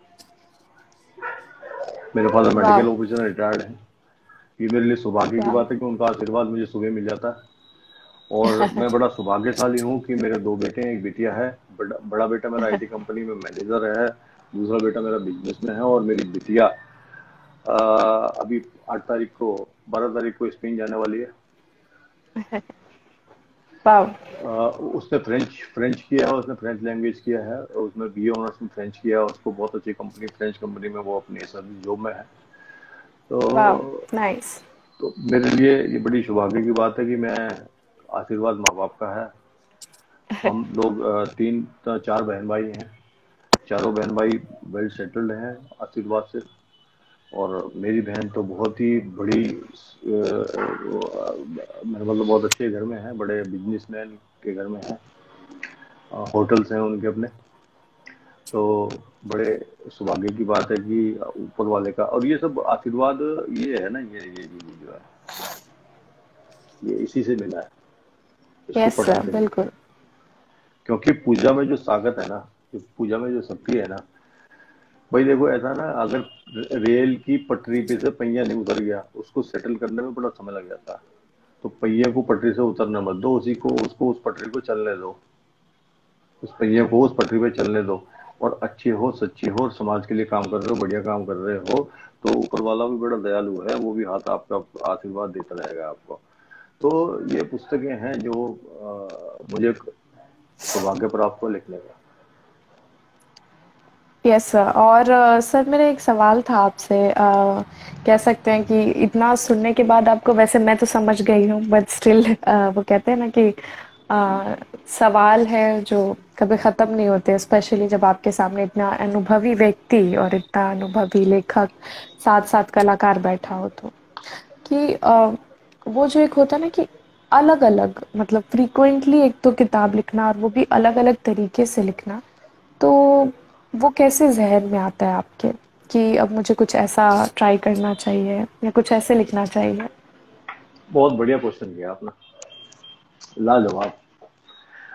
मेरे फादर वाह। मेडिकल ऑफिसर रिटायर्ड हैं। ये मेरे लिए सौभाग्य की वाह। बात है कि उनका आशीर्वाद मुझे सुबह मिल जाता है। और मैं बड़ा सौभाग्यशाली हूँ कि मेरे दो बेटे हैं, एक बिटिया है। बड़ा, बड़ा बेटा मेरा आईटी कंपनी में मैनेजर है, दूसरा बेटा मेरा बिजनेस में है, और मेरी बिटिया अ, अभी आठ तारीख को, बारह तारीख को स्पेन जाने वाली है। वाह। अ, उसने फ्रेंच फ्रेंच किया है, उसने फ्रेंच लैंग्वेज किया है, और उसमें बीए ऑनर्स में फ्रेंच किया है। उसको बहुत अच्छी कंपनी, फ्रेंच कंपनी में वो अपनी सर्विस जॉब में है। तो वाह। नाइस। तो मेरे लिए ये बड़ी सौभाग्य की बात है कि मैं, आशीर्वाद माँ बाप का है। हम लोग अ, तीन चार बहन भाई हैं। चारों बहन भाई वेल सेटल्ड हैं आशीर्वाद से। और मेरी बहन तो बहुत ही बड़ी, मेरा मतलब बहुत अच्छे घर में है, बड़े बिजनेसमैन के घर में है। होटल्स हैं उनके अपने। तो बड़े सौभाग्य की बात है कि ऊपर वाले का, और ये सब आशीर्वाद, ये है ना, ये ये ये जो है, ये इसी से मिला है, इसको यस पढ़ाई सर, से नहीं। बिल्कुल। क्योंकि पूजा में जो ताकत है ना, जो पूजा में जो शक्ति है ना, भाई देखो ऐसा ना, अगर रेल की पटरी पे से पहिया नहीं उतर गया, उसको सेटल करने में बड़ा समय लग जाता है। तो पहिए को पटरी से उतरने मत दो, उसी को, उसको, उस पटरी को चलने दो, उस पहिए को उस पटरी पे चलने दो। और अच्छे हो, सच्चे हो, और समाज के लिए काम कर रहे हो, बढ़िया काम कर रहे हो, तो ऊपर वाला भी बड़ा दयालु है, वो भी हाथ आपका आशीर्वाद देता रहेगा आपको। तो ये पुस्तकें हैं जो अ, मुझे सौभाग्य प्राप्त हुआ लिखने का। Yes sir. और अ, सर मेरा एक सवाल था आपसे। अ, कह सकते हैं कि इतना सुनने के बाद आपको, वैसे मैं तो समझ गई हूँ, बट स्टिल वो कहते हैं ना कि अ, सवाल है जो कभी खत्म नहीं होते, स्पेशली जब आपके सामने इतना अनुभवी व्यक्ति और इतना अनुभवी लेखक, साथ साथ कलाकार बैठा हो, तो कि अ, वो जो एक होता है ना कि अलग अलग, मतलब फ्रीक्वेंटली एक तो किताब लिखना, और वो भी अलग अलग तरीके से लिखना, तो वो कैसे ज़हन में आता है आपके कि अब मुझे कुछ ऐसा ट्राई करना चाहिए या कुछ ऐसे लिखना चाहिए। बहुत बढ़िया क्वेश्चन किया आपने, लाजवाब।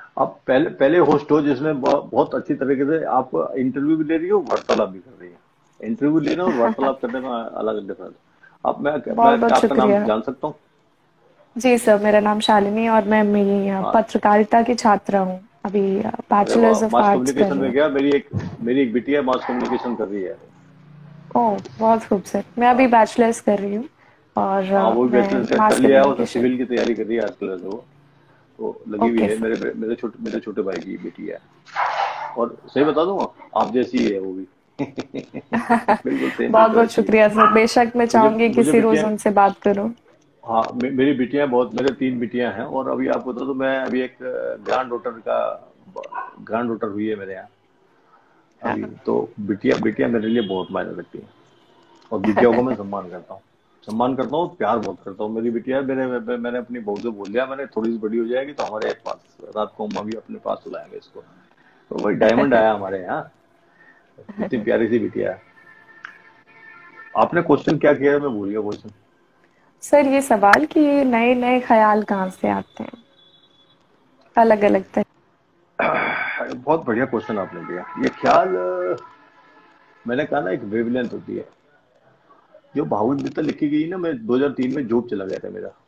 आप पहले पहले होस्ट हो जिसमें ब- बहुत अच्छी तरीके से आप इंटरव्यू भी ले रही हो, वार्तालाप भी कर रही है। इंटरव्यू लेना और वार्तालाप करने में अलग डिफरेंस। आप मैं बहुत मैं बहुत क्या आपका नाम शुक्रिया। जान सकता हूँ? जी सर, मेरा नाम शालिनी और मैं मेरी अ, हाँ। पत्रकारिता की छात्रा हूँ। अभी अरे वाह, बैचलर्स ऑफ मास आर्ट्स कर कम्युनिकेशन रही में हूँ। क्या, मेरी एक मेरी एक बिटिया मास कम्युनिकेशन कर रही है। ओह, बहुत खूब सर। मैं अभी हाँ। बैचलर्स कर रही हूँ और हाँ, अ, वो भी मैं बैचलर्स का कर मास लिया है, वो कम्युनिकेशन। सिविल की तैयारी कर रही है आजकल, तो वो तो लगी हुई ओके है। सर। मेरे मेरे छोटे मेरे छोटे भाई की बेटी है। और सही बता दूंगा, आप जैसी ही है वो भी। बिल्कुल सेम बहुत फोटो बहुत ऐसी है। शुक्रिया सर, बेशक मैं मुझे चाहूंगी मुझे किसी रोज बिटिया, उनसे बात करूँ। हाँ मे, मेरी बिटियां बहुत, मेरे तीन बिटियां हैं। और अभी आपको बता, तो मैं अभी एक ग्रैंड डॉटर का ग्रैंड डॉटर हुई है मेरे यहाँ अभी। हाँ। तो बिटिया बिटियां मेरे लिए बहुत मायने रखती हैं। और बिटियाओं को मैं सम्मान करता हूँ, सम्मान करता हूँ, प्यार बहुत करता हूँ। मेरी बिटिया मेरे मैं- मैंने अपनी बहू से बोल दिया, मैंने थोड़ी सी बड़ी हो जाएगी तो हमारे पास रात को हम अभी अपने पास सुलाएंगे इसको। तो वही डायमंड आया हमारे यहाँ। इतनी प्यारी सी बिटिया है। आपने क्वेश्चन क्या किया है, मैं भूल गया क्वेश्चन। सर, ये सवाल कि नए नए ख्याल कहाँ से आते हैं, अलग अलग तरह। बहुत बढ़िया क्वेश्चन आपने दिया। ये ख्याल, अ, मैंने कहा ना, एक वेवलेंथ होती है। जो भागवत गीता लिखी गई ना, मैं दो हज़ार तीन में जॉब चला गया था मेरा।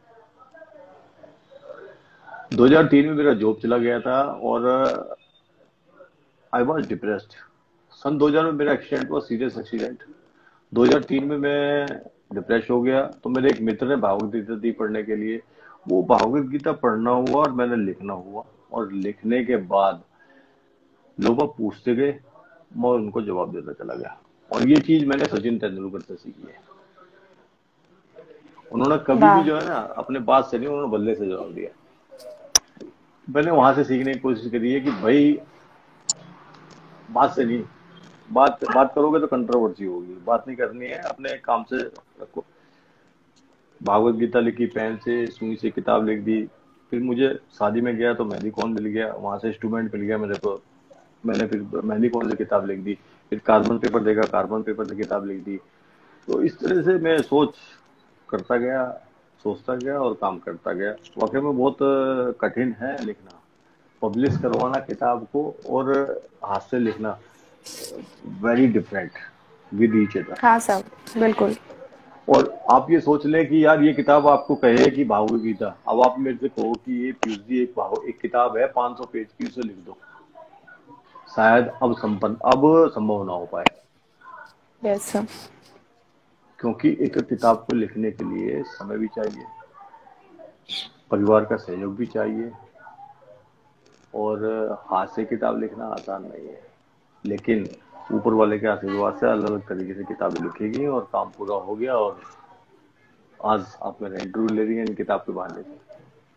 दो हज़ार तीन में मेरा जॉब चला गया था और आई वॉज डिप्रेस्ड। सन दो हज़ार में मेरा एक्सीडेंट हुआ, सीरियस एक्सीडेंट। दो हज़ार तीन में मैं डिप्रेस हो गया। तो मेरे एक मित्र ने भागवत गीता दी पढ़ने के लिए। वो भागवत गीता पढ़ना हुआ और मैंने लिखना हुआ। और लिखने के बाद लोग अब पूछते गए, मैं उनको जवाब देता चला गया। और ये चीज मैंने सचिन तेंदुलकर से सीखी है। उन्होंने कभी भी वाह। जो है ना, अपने बात से नहीं, उन्होंने बल्ले से जवाब दिया। मैंने वहां से सीखने की कोशिश करी है कि भाई, बात से नहीं, बात बात करोगे तो कंट्रोवर्सी होगी। बात नहीं करनी है, अपने काम से रखो। भागवत गीता लिखी पेन से, सुई से किताब लिख दी। फिर मुझे शादी में गया तो मेहंदी कौन मिल गया, वहां से इंस्ट्रूमेंट मिल गया मेरे को। मैंने फिर मेहंदी कौन से किताब लिख दी। फिर कार्बन पेपर देखा, कार्बन पेपर से किताब लिख दी। तो इस तरह से मैं सोच करता गया, सोचता गया और काम करता गया। वाकई में बहुत अ, कठिन है लिखना, पब्लिश करवाना किताब को, और हाथ से लिखना, very different with each other. हाँ सर, बिल्कुल। और आप ये सोच लें कि यार, ये किताब आपको कहे कि भागवत गीता, अब आप मेरे से कहो कि ये पीयूष जी एक भाव एक किताब है पाँच सौ पेज की, उसे लिख दो, शायद अब संपन्न अब संभव ना हो पाए। Yes sir. क्योंकि एक किताब को लिखने के लिए समय भी चाहिए, परिवार का सहयोग भी चाहिए। और हाथ से किताब लिखना आसान नहीं है। लेकिन ऊपर वाले के आशीर्वाद से अलग अलग तरीके से किताबें लिखी गई और काम पूरा हो गया। और आज आप मेरा इंटरव्यू ले रही हैं इन किताब के बहाने से।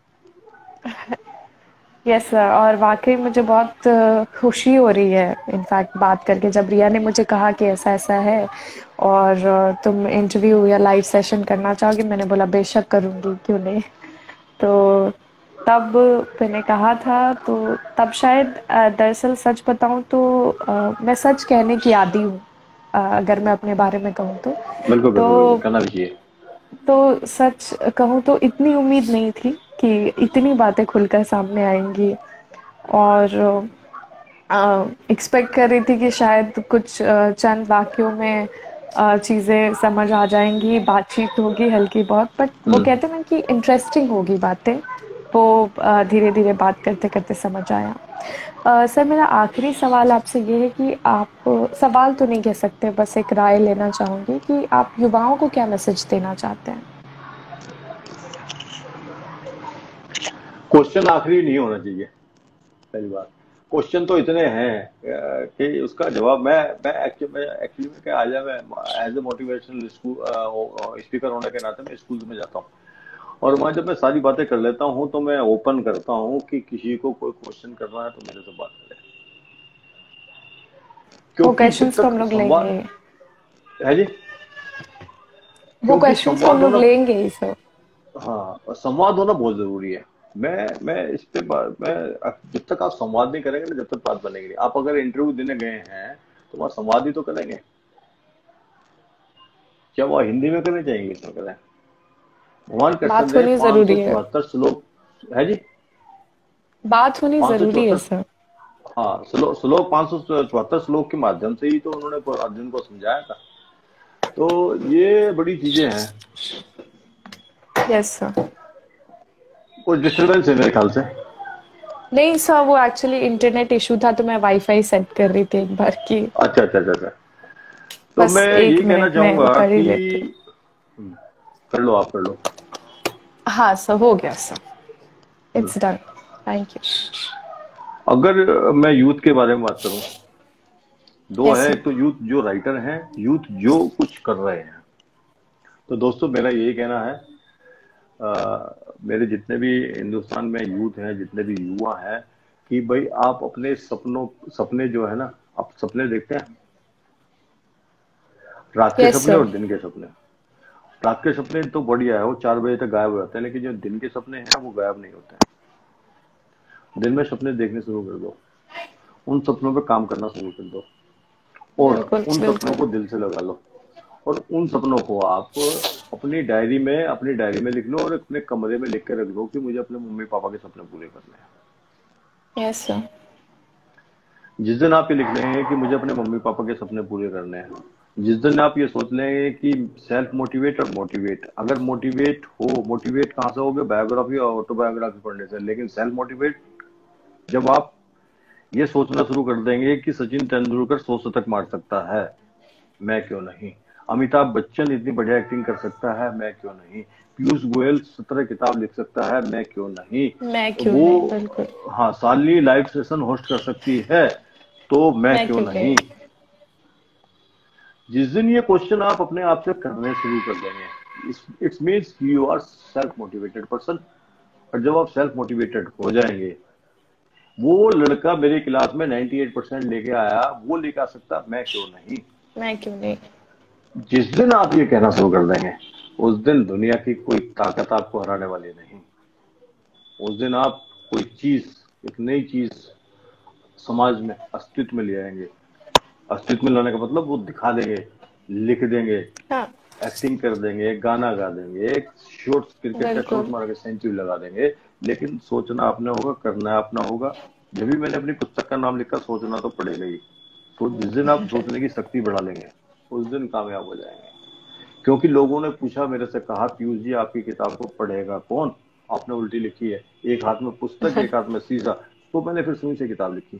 यस सर, और वाकई मुझे बहुत अ, खुशी हो रही है इनफैक्ट बात करके, जब रिया ने मुझे कहा कि ऐसा ऐसा है और अ, तुम इंटरव्यू या लाइव सेशन करना चाहोगे, मैंने बोला बेशक करूंगी, क्यों नहीं। तो तब मैंने कहा था, तो तब शायद अ, दरअसल सच बताऊं तो अ, मैं सच कहने की आदी हूँ, अ, अगर मैं अपने बारे में कहूँ तो बिल्कुल बिल्कुल बिल्कुल, तो करना भी चाहिए। तो सच कहूँ तो इतनी उम्मीद नहीं थी कि इतनी बातें खुलकर सामने आएंगी। और एक्सपेक्ट कर रही थी कि शायद कुछ अ, चंद वाक्यों में अ, चीज़ें समझ आ जाएंगी, बातचीत होगी हल्की बहुत, बट वो हम्म। कहते हैं ना कि इंटरेस्टिंग होगी बातें। वो धीरे धीरे बात करते करते समझ आया। अ, सर, मेरा आखिरी सवाल आपसे ये है कि आप, सवाल तो नहीं कह सकते, बस एक राय लेना चाहूंगी कि आप युवाओं को क्या मैसेज देना चाहते हैं। क्वेश्चन आखिरी नहीं होना चाहिए, पहली बात। क्वेश्चन तो इतने हैं अ, कि उसका जवाब, मैं मैं एक्चुअली एक्चुअली में क्या, आज मैं as a motivational school speaker होने के नाते मैं स्कूल में जाता हूँ। और वहां जब मैं सारी बातें कर लेता हूँ तो मैं ओपन करता हूँ कि किसी को कोई क्वेश्चन करना है तो मेरे से बात करें। वो क्योंकि जब क्वेश्चंस तो हम तक लोग संवाद लेंगे। है जी, वो क्योंकि क्वेश्चंस तो हम संवाद लोग होना, लेंगे ही सर। हाँ, और संवाद होना बहुत जरूरी है। मैं मैं इस पे बा- मैं जब तक आप संवाद नहीं करेंगे ना, जब तक बात बनेगी नहीं। आप अगर इंटरव्यू देने गए हैं तो वहाँ संवाद ही तो करेंगे। क्या वो हिंदी में करें चाहे इंग्लिश में करें? भगवान कृष्ण बात ने होनी पांच सौ जरूरी है। चौहत्तर श्लोक है जी। बात होनी पाँच सौ जरूरी है चौहत्तर सर। हाँ, श्लोक श्लोक पाँच सौ चौहत्तर श्लोक के माध्यम से ही तो उन्होंने अर्जुन को समझाया था। तो ये बड़ी चीजें हैं। Yes sir. कुछ डिस्टरबेंस है मेरे ख्याल से। नहीं सर, वो एक्चुअली इंटरनेट इशू था तो मैं वाईफाई सेट कर रही थी एक बार की। अच्छा अच्छा अच्छा अच्छा। तो मैं बस एक यही कहना मिनट में वो चाहूंगा कर ही कि लेती हूँ। हम्म, कर लो, आप कर लो। हाँ सर, हो गया sir. Hmm, it's done. Thank you. अगर मैं यूथ के बारे में बात करूं, दो यस है। सर। एक तो यूथ जो राइटर हैं, यूथ जो कुछ कर रहे हैं। तो दोस्तों मेरा यही कहना है, अ, मेरे जितने भी हिंदुस्तान में यूथ हैं, जितने भी युवा हैं, कि भाई आप अपने सपनों सपने जो है ना, आप सपने देखते हैं, रात के यस सपने सर। और दिन के सपने। रात के सपने तो बढ़िया है, वो चार बजे तक गायब हो जाते हैं, लेकिन जो दिन के सपने हैं वो गायब नहीं होते हैं। दिन में सपने देखने शुरू कर दो, उन सपनों पे काम करना शुरू कर दो, और बिल्कुल उन सपनों बिल्कुल। को दिल से लगा लो। और उन सपनों को आप अपनी डायरी में अपनी डायरी में लिख लो, और अपने कमरे में लिख के रख लो कि मुझे अपने मम्मी पापा के सपने पूरे करने हैं। Yes sir. जिस दिन आप ये लिख लेंगे कि मुझे अपने मम्मी पापा के सपने पूरे करने हैं, जिस दिन आप ये सोच लेंगे कि सेल्फ मोटिवेट और मोटिवेट, अगर मोटिवेट हो, मोटिवेट कहाँ से होगे, बायोग्राफी और ऑटोबायोग्राफी पढ़ने से। लेकिन सेल्फ मोटिवेट जब आप ये सोचना शुरू कर देंगे कि सचिन तेंदुलकर सौ शतक मार सकता है, मैं क्यों नहीं। अमिताभ बच्चन इतनी बढ़िया एक्टिंग कर सकता है, मैं क्यों नहीं। पीयूष गोयल सत्रह किताब लिख सकता है, मैं क्यों नहीं। मैं क्यों वो, नहीं, बिल्कुल। हाँ, शालिनी लाइव सेशन होस्ट कर सकती है, तो मैं मैं क्यों क्यों नहीं। नहीं। जिस दिन ये क्वेश्चन आप अपने आप से करने शुरू कर देंगे, it's means you are self motivated person. और जब आप सेल्फ मोटिवेटेड हो जाएंगे, वो लड़का मेरे क्लास में अट्ठानवे परसेंट लेके आया, वो लेके आ सकता, मैं क्यों नहीं। मैं क्यों नहीं। जिस दिन आप ये कहना शुरू कर देंगे, उस दिन दुनिया की कोई ताकत आपको हराने वाली नहीं। उस दिन आप कोई चीज, एक नई चीज समाज में अस्तित्व में ले आएंगे। अस्तित्व में लाने का मतलब वो दिखा देंगे, लिख देंगे, हाँ। एक्टिंग कर देंगे, गाना गा देंगे, एक शॉट, क्रिकेट का शॉट बिल्कुल। मार के सेंचुरी लगा देंगे। लेकिन सोचना आपने होगा, करना अपना होगा। जब भी मैंने अपनी पुस्तक का नाम लिखा, सोचना तो पड़ेगा ही। तो जिस दिन आप सोचने की शक्ति बढ़ा लेंगे, उस दिन कामयाब हो जाएंगे। क्योंकि लोगों ने पूछा मेरे से, कहा पीयूष जी आपकी किताब को पढ़ेगा कौन, आपने उल्टी लिखी है, एक हाथ में पुस्तक एक हाथ में शीशा। तो मैंने फिर सुई से किताब लिखी,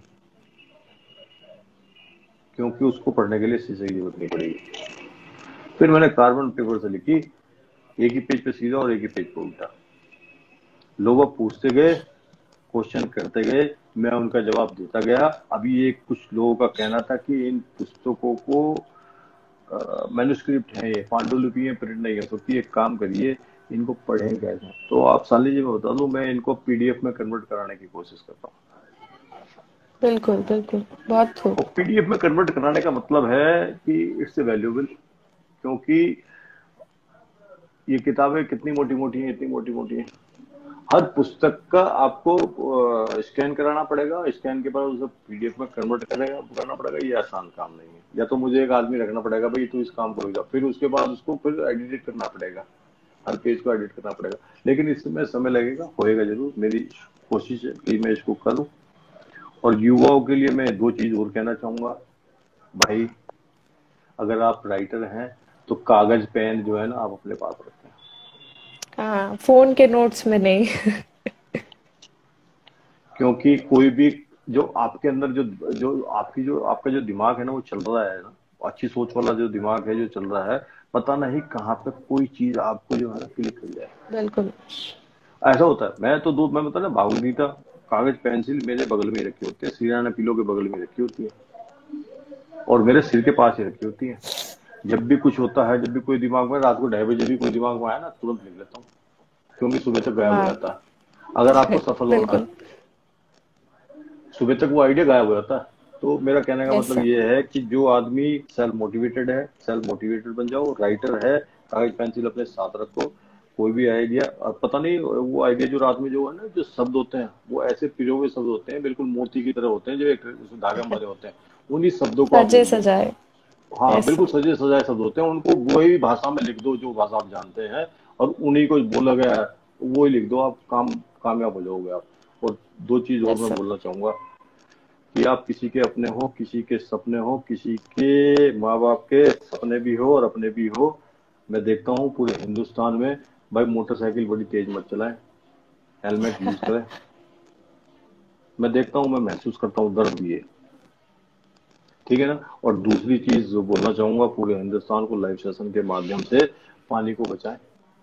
क्योंकि उसको पढ़ने के लिए शीशे की जरूरत नहीं पड़ेगी। फिर मैंने कार्बन पेपर से लिखी, एक ही पेज पे सीधा और एक ही पेज पे उल्टा। लोग अब पूछते गए, क्वेश्चन करते गए, मैं उनका जवाब देता गया। अभी एक कुछ लोगों का कहना था कि इन पुस्तकों को मैन्युस्क्रिप्ट है, ये पांडुलिपि है, प्रिंट नहीं हो सकती, एक काम करिए, इनको पढ़ें कैसे। तो आप साली जी, मैं बता दूं, मैं इनको पीडीएफ में कन्वर्ट कराने की कोशिश करता हूँ। बिल्कुल बिल्कुल, बहुत खूब। और पीडीएफ में कन्वर्ट कराने का मतलब है कि इट्स वैल्यूएबल। क्योंकि ये किताबें कितनी मोटी मोटी हैं, इतनी मोटी मोटी हैं। हर पुस्तक का आपको स्कैन कराना पड़ेगा, स्कैन के बाद उसे पीडीएफ में कन्वर्ट करेगा करना पड़ेगा। ये आसान काम नहीं है। या तो मुझे एक आदमी रखना पड़ेगा, भाई तू इस काम को करेगा, फिर उसके बाद उसको फिर एडिट करना पड़ेगा, हर पेज को एडिट करना पड़ेगा। लेकिन इसमें समय लगेगा, होएगा जरूर। मेरी कोशिश है कि मैं इसको करूं। और युवाओं के लिए मैं दो चीज और कहना चाहूंगा। भाई, अगर आप राइटर हैं तो कागज पेन जो है ना, आप अपने पास रखें। हाँ, फोन के नोट्स में नहीं। क्योंकि कोई भी जो आपके अंदर जो जो आपकी जो आपका जो दिमाग है ना, वो चल रहा है ना, अच्छी सोच वाला जो दिमाग है जो चल रहा है, पता नहीं कहाँ पे कोई चीज आपको जो है ना क्लिक कर जाए। बिल्कुल। ऐसा होता है। मैं तो दो मैं बता ना, भावनीता कागज पेंसिल मेरे बगल में ही रखी होती है, सिराना पिलो के बगल में रखी होती है, और मेरे सिर के पास ही रखी होती है। जब भी कुछ होता है, जब भी कोई दिमाग में, रात को ढाई बजे भी कोई दिमाग में आया ना, तुरंत लिख लेता हूँ, क्योंकि सुबह तक गायब हो वाह। जाता है। अगर आपको सफल होना है, बिल्कुल। सुबह तक वो आइडिया गायब हो जाता है। तो मेरा कहने का यस मतलब सर। ये है कि जो आदमी सेल्फ मोटिवेटेड है, सेल्फ मोटिवेटेड बन जाओ। राइटर है, कागज पेंसिल अपने साथ रखो। कोई भी आइडिया, और पता नहीं वो आइडिया जो रात में जो है ना, जो शब्द होते हैं वो ऐसे पिरो हुए शब्द होते हैं, बिल्कुल मोती की तरह होते हैं, जो एक धागे में बंधे होते हैं। उन्हीं शब्दों को आप सजे लिख दो। सजाए। हाँ, यस बिल्कुल सर। सजे सजाए शब्द होते हैं, उनको वही भाषा में लिख दो जो भाषा आप जानते हैं, और उन्हीं को बोला गया है, वो ही लिख दो। आप काम कामयाब हो जाओगे आप। और दो चीज और यस मैं सर। बोलना चाहूंगा कि आप किसी के अपने हो, किसी के सपने हो, किसी के माँ बाप के सपने भी हो और अपने भी हो। मैं देखता हूँ पूरे हिंदुस्तान में, भाई मोटरसाइकिल बड़ी तेज मत चलाएं, हेलमेट यूज करें। मैं देखता हूँ, मैं महसूस करता हूँ, दर्द भी है, ठीक है ना। और दूसरी चीज जो बोलना चाहूंगा पूरे हिंदुस्तान को लाइव सेशन के माध्यम से, पानी को बचाएं।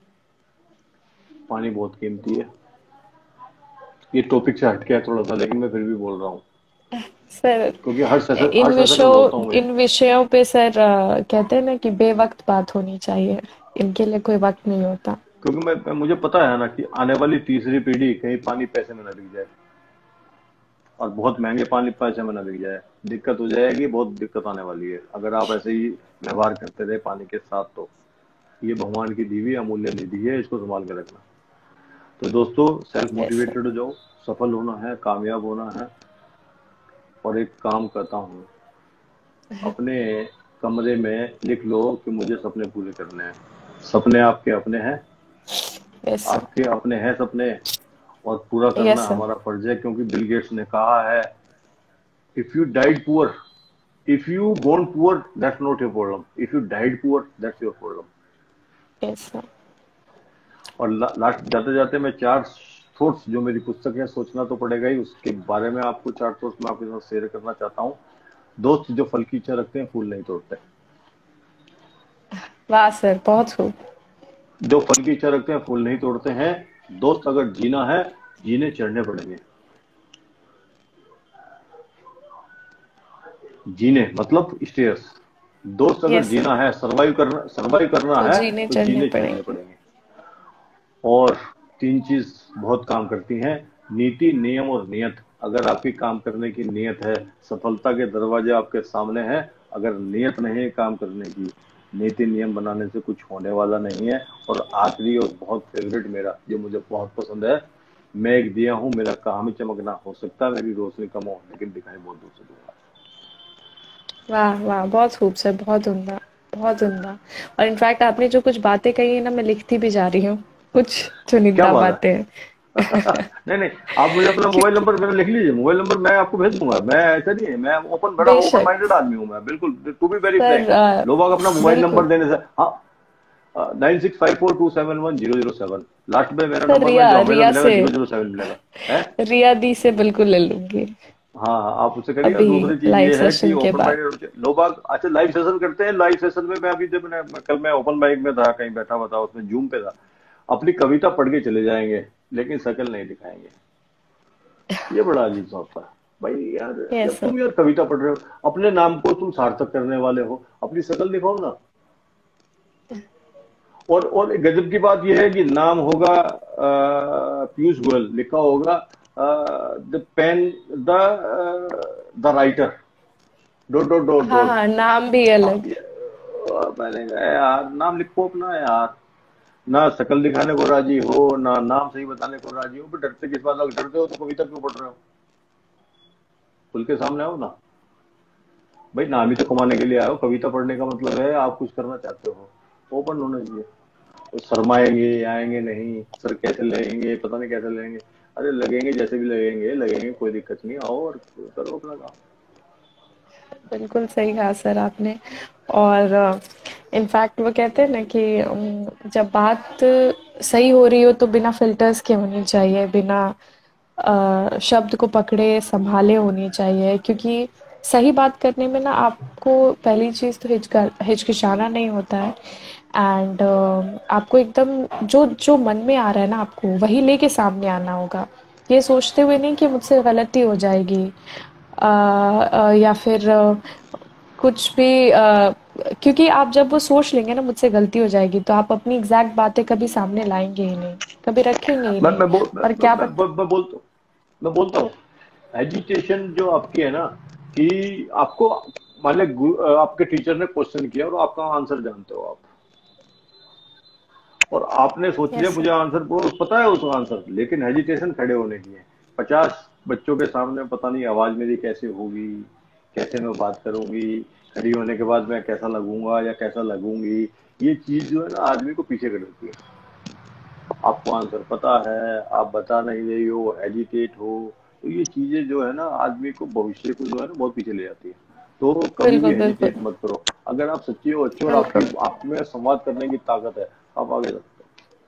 पानी बहुत कीमती है। ये टॉपिक से हटके है थोड़ा सा, लेकिन मैं फिर भी बोल रहा हूँ, सर क्योंकि हर सेशन हर इन सेशन में बोलता विषयों हूँ मैं। इन विषयों पे सर अ, कहते हैं ना कि बेवक्त बात होनी चाहिए, इनके लिए कोई वक्त नहीं होता। क्योंकि मैं, मैं मुझे पता है ना कि आने वाली तीसरी पीढ़ी कहीं पानी पैसे में न बिक जाए, और बहुत महंगे पानी पैसे में न बिक जाए। दिक्कत हो जाएगी, बहुत दिक्कत आने वाली है अगर आप ऐसे ही व्यवहार करते रहे पानी के साथ। तो ये भगवान की दी हुई अमूल्य निधि है, इसको संभाल के रखना। तो दोस्तों, सेल्फ यस सर। मोटिवेटेड हो जाओ, सफल होना है, कामयाब होना है। और एक काम करता हूँ, अपने कमरे में लिख लो कि मुझे सपने पूरे करने हैं। सपने आपके अपने हैं, यस सर। आपके अपने हैं सपने, और पूरा करना यस सर। हमारा फर्ज है। क्योंकि बिल गेट्स ने कहा है, if you died poor, if you born poor, that's not your problem, if you died poor, that's your problem. Yes sir. और ला, लास्ट जाते जाते मैं चार थॉट्स, जो मेरी पुस्तक है, सोचना तो पड़ेगा ही, उसके बारे में आपको चार थॉट्स मैं आपके साथ शेयर करना चाहता हूँ। दोस्त जो फल की इच्छा रखते हैं, फूल नहीं तोड़ते। वाह सर, बहुत खूब। जो फल की इच्छा रखते हैं, फूल नहीं तोड़ते हैं। दोस्त, अगर जीना है, जीने चढ़ने पड़ेंगे। जीने मतलब स्टेयर्स। दोस्त, अगर यस सर। जीना है, सरवाइव करना सरवाइव करना तो है, जीने तो चढ़ने जीने चढ़ने पड़ेंगे। पड़ेंगे। और तीन चीज बहुत काम करती हैं, नीति, नियम और नियत। अगर आपकी काम करने की नियत है, सफलता के दरवाजे आपके सामने हैं। अगर नियत नहीं है काम करने की, नीति नियम बनाने से कुछ होने वाला नहीं है। और आखिरी और बहुत फेवरेट मेरा, जो मुझे बहुत पसंद है, मैं एक दिया हूं, मेरा काम ही चमकना, हो सकता है मेरी रोशनी कम हो, लेकिन दिखाई बहुत दूर से दूंगा। वाह वाह, बहुत खूब सर, बहुत उम्दा, बहुत उम्दा। और इनफैक्ट आपने जो कुछ बातें कही है ना, मैं लिखती भी जा रही हूँ कुछ क्या चुनिंदा बात है। बातें। नहीं नहीं, आप मुझे अपना मोबाइल क्योंकि नंबर मेरा लिख लीजिए, मोबाइल नंबर मैं आपको भेज दूंगा। मैं ऐसा नहीं है, मैं ओपन, बड़ा ओपन बेशक माइंडेड आदमी हूँ मैं, बिल्कुल, to be very sir, frank. अ, लोग अपना मोबाइल बिल्कुल। नंबर देने से, हाँ, nine six five four two seven one zero zero seven, last में मेरा सर नंबर में रिया जो हमेशा रिया मिलेगा, से जीरो जीरो सेवन मिलेगा है। रिया दी से बिल्कुल ले लूंगी हाँ हाँ, आप उससे करिए। अभी दूसरी चीज लाइव ये है कि सेशन के ओपन बाद। माइंडेड लोग बाग अच्छा लाइव सेशन करते हैं। लाइव सेशन में मैं अभी जब मैं कल मैं ओपन माइक में था, कहीं बैठा हुआ था, उसमें जूम पे था, अपनी कविता पढ़ के चले जाएंगे, लेकिन शक्ल नहीं दिखाएंगे। ये बड़ा अजीब सा होता है। भाई यार, यस जब सर। तुम यार कविता पढ़ रहे हो, अपने नाम को तुम सार्थक करने वाले हो, अपनी शक्ल दिखाओ ना। और और एक गजब की बात यह है कि नाम होगा अ, पीयूष गोयल, लिखा होगा the pen, the the writer, dot dot dot हाँ डॉट। हाँ, नाम भी हाँ, अलग। ये- अ, मैंने कहा यार, नाम लिखो अपना यार। ना शक्ल दिखाने को राजी हो, ना नाम सही बताने को राजी हो, फिर डरते किस बात? अगर डरते हो तो कविता क्यों पढ़ रहे हो? खुल के सामने आओ ना। भाई, नाम ही तो कमाने के लिए आए हो। कविता पढ़ने का मतलब है आप कुछ करना चाहते हो। ओपन होना चाहिए। तो शर्माएंगे, आएंगे नहीं, सर कैसे लगेंगे, पता नहीं कैसे लगेंगे। अरे लगेंगे, जैसे भी लगेंगे लगेंगे, कोई दिक्कत नहीं। आओ और करो अपना काम। बिल्कुल सही कहा सर आपने। और इनफैक्ट वो कहते हैं ना कि अम, जब बात सही हो रही हो तो बिना फिल्टर्स के होनी चाहिए, बिना अ, शब्द को पकड़े संभाले होनी चाहिए, क्योंकि सही बात करने में ना आपको पहली चीज़ तो हिचका हिचकिचाना नहीं होता है। एंड आपको एकदम जो जो मन में आ रहा है ना, आपको वही लेके सामने आना होगा। ये सोचते हुए नहीं कि मुझसे गलती हो जाएगी, अ, अ, या फिर अ, कुछ भी, अ, क्योंकि आप जब वो सोच लेंगे ना मुझसे गलती हो जाएगी, तो आप अपनी एग्जैक्ट बातें कभी सामने लाएंगे ही नहीं, कभी रखेंगे ही मैं नहीं। मैं बोल मैं, और मैं, क्या मैं, पता। मैं बोलता मैं बोलता हूँ, एजुकेशन जो आपकी है ना, कि आपको मान लिया गु- अ, आपके टीचर ने क्वेश्चन किया और आपका आंसर जानते हो आप, और आपने सोच लिया यस मुझे सर। आंसर वो पता है उसका आंसर, लेकिन हेजिटेशन खड़े होने की है। पचास बच्चों के सामने पता नहीं आवाज मेरी कैसे होगी, कैसे मैं बात करूंगी, खड़ी होने के बाद मैं कैसा लगूंगा या कैसा लगूंगी। ये चीज जो है ना, आदमी को पीछे कर देती है। आपको आंसर पता है, आप बता नहीं रही हो, हेजिटेट हो, तो ये चीजें जो है ना आदमी को भविष्य को जो है ना बहुत पीछे ले जाती है। तो कभी भी बिल्कुल हेजिटेट बिल्कुल मत करो। अगर आप सच्ची हो, अच्छे हो और बिल्कुल आपकी आप में संवाद करने की ताकत है, आप आगे जा सकते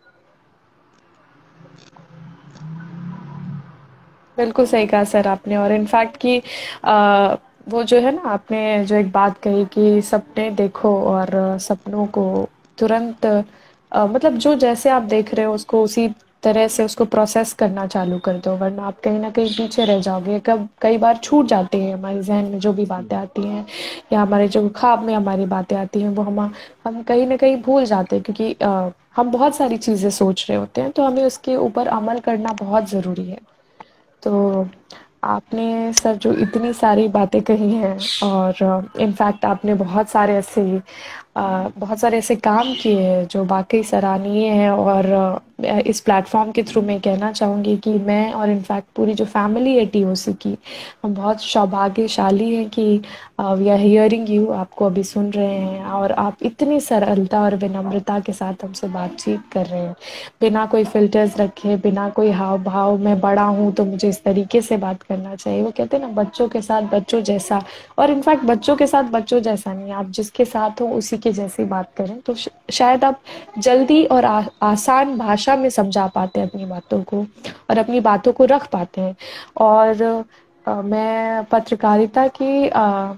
बिल्कुल सही कहा सर आपने। और इनफैक्ट कि आ, वो जो है ना, आपने जो एक बात कही कि सपने देखो और अ, सपनों को तुरंत अ, मतलब जो जैसे आप देख रहे हो उसको उसी तरह से उसको प्रोसेस करना चालू कर दो, वरना आप कहीं ना कहीं पीछे रह जाओगे। कब कई बार छूट जाती है हमारे जहन में जो भी बातें आती हैं, या हमारे जो ख्वाब में हमारी बातें आती हैं, वो हम हम कहीं ना कहीं भूल जाते हैं, क्योंकि अ, हम बहुत सारी चीजें सोच रहे होते हैं, तो हमें उसके ऊपर अमल करना बहुत जरूरी है। तो आपने सर जो इतनी सारी बातें कही हैं, और इनफैक्ट आपने बहुत सारे ऐसे अ, बहुत सारे ऐसे काम किए हैं जो वाकई सराहनीय है। और अ, इस प्लेटफॉर्म के थ्रू मैं कहना चाहूँगी कि मैं और इनफैक्ट पूरी जो फैमिली है टीओसी की, हम बहुत सौभाग्यशाली हैं कि वी आर हियरिंग यू, आपको अभी सुन रहे हैं, और आप इतनी सरलता और विनम्रता के साथ हमसे बातचीत कर रहे हैं, बिना कोई फ़िल्टर्स रखे, बिना कोई हाव-भाव, मैं बड़ा हूँ तो मुझे इस तरीके से बात करना चाहिए। वो कहते हैं ना, बच्चों के साथ बच्चों जैसा। और इनफैक्ट बच्चों के साथ बच्चों जैसा नहीं, आप जिसके साथ हो उसी के जैसी बात करें, तो श शायद आप जल्दी और आ आसान भाषा में समझा पाते हैं अपनी बातों को, और अपनी बातों को रख पाते हैं। और अ, मैं पत्रकारिता की अ,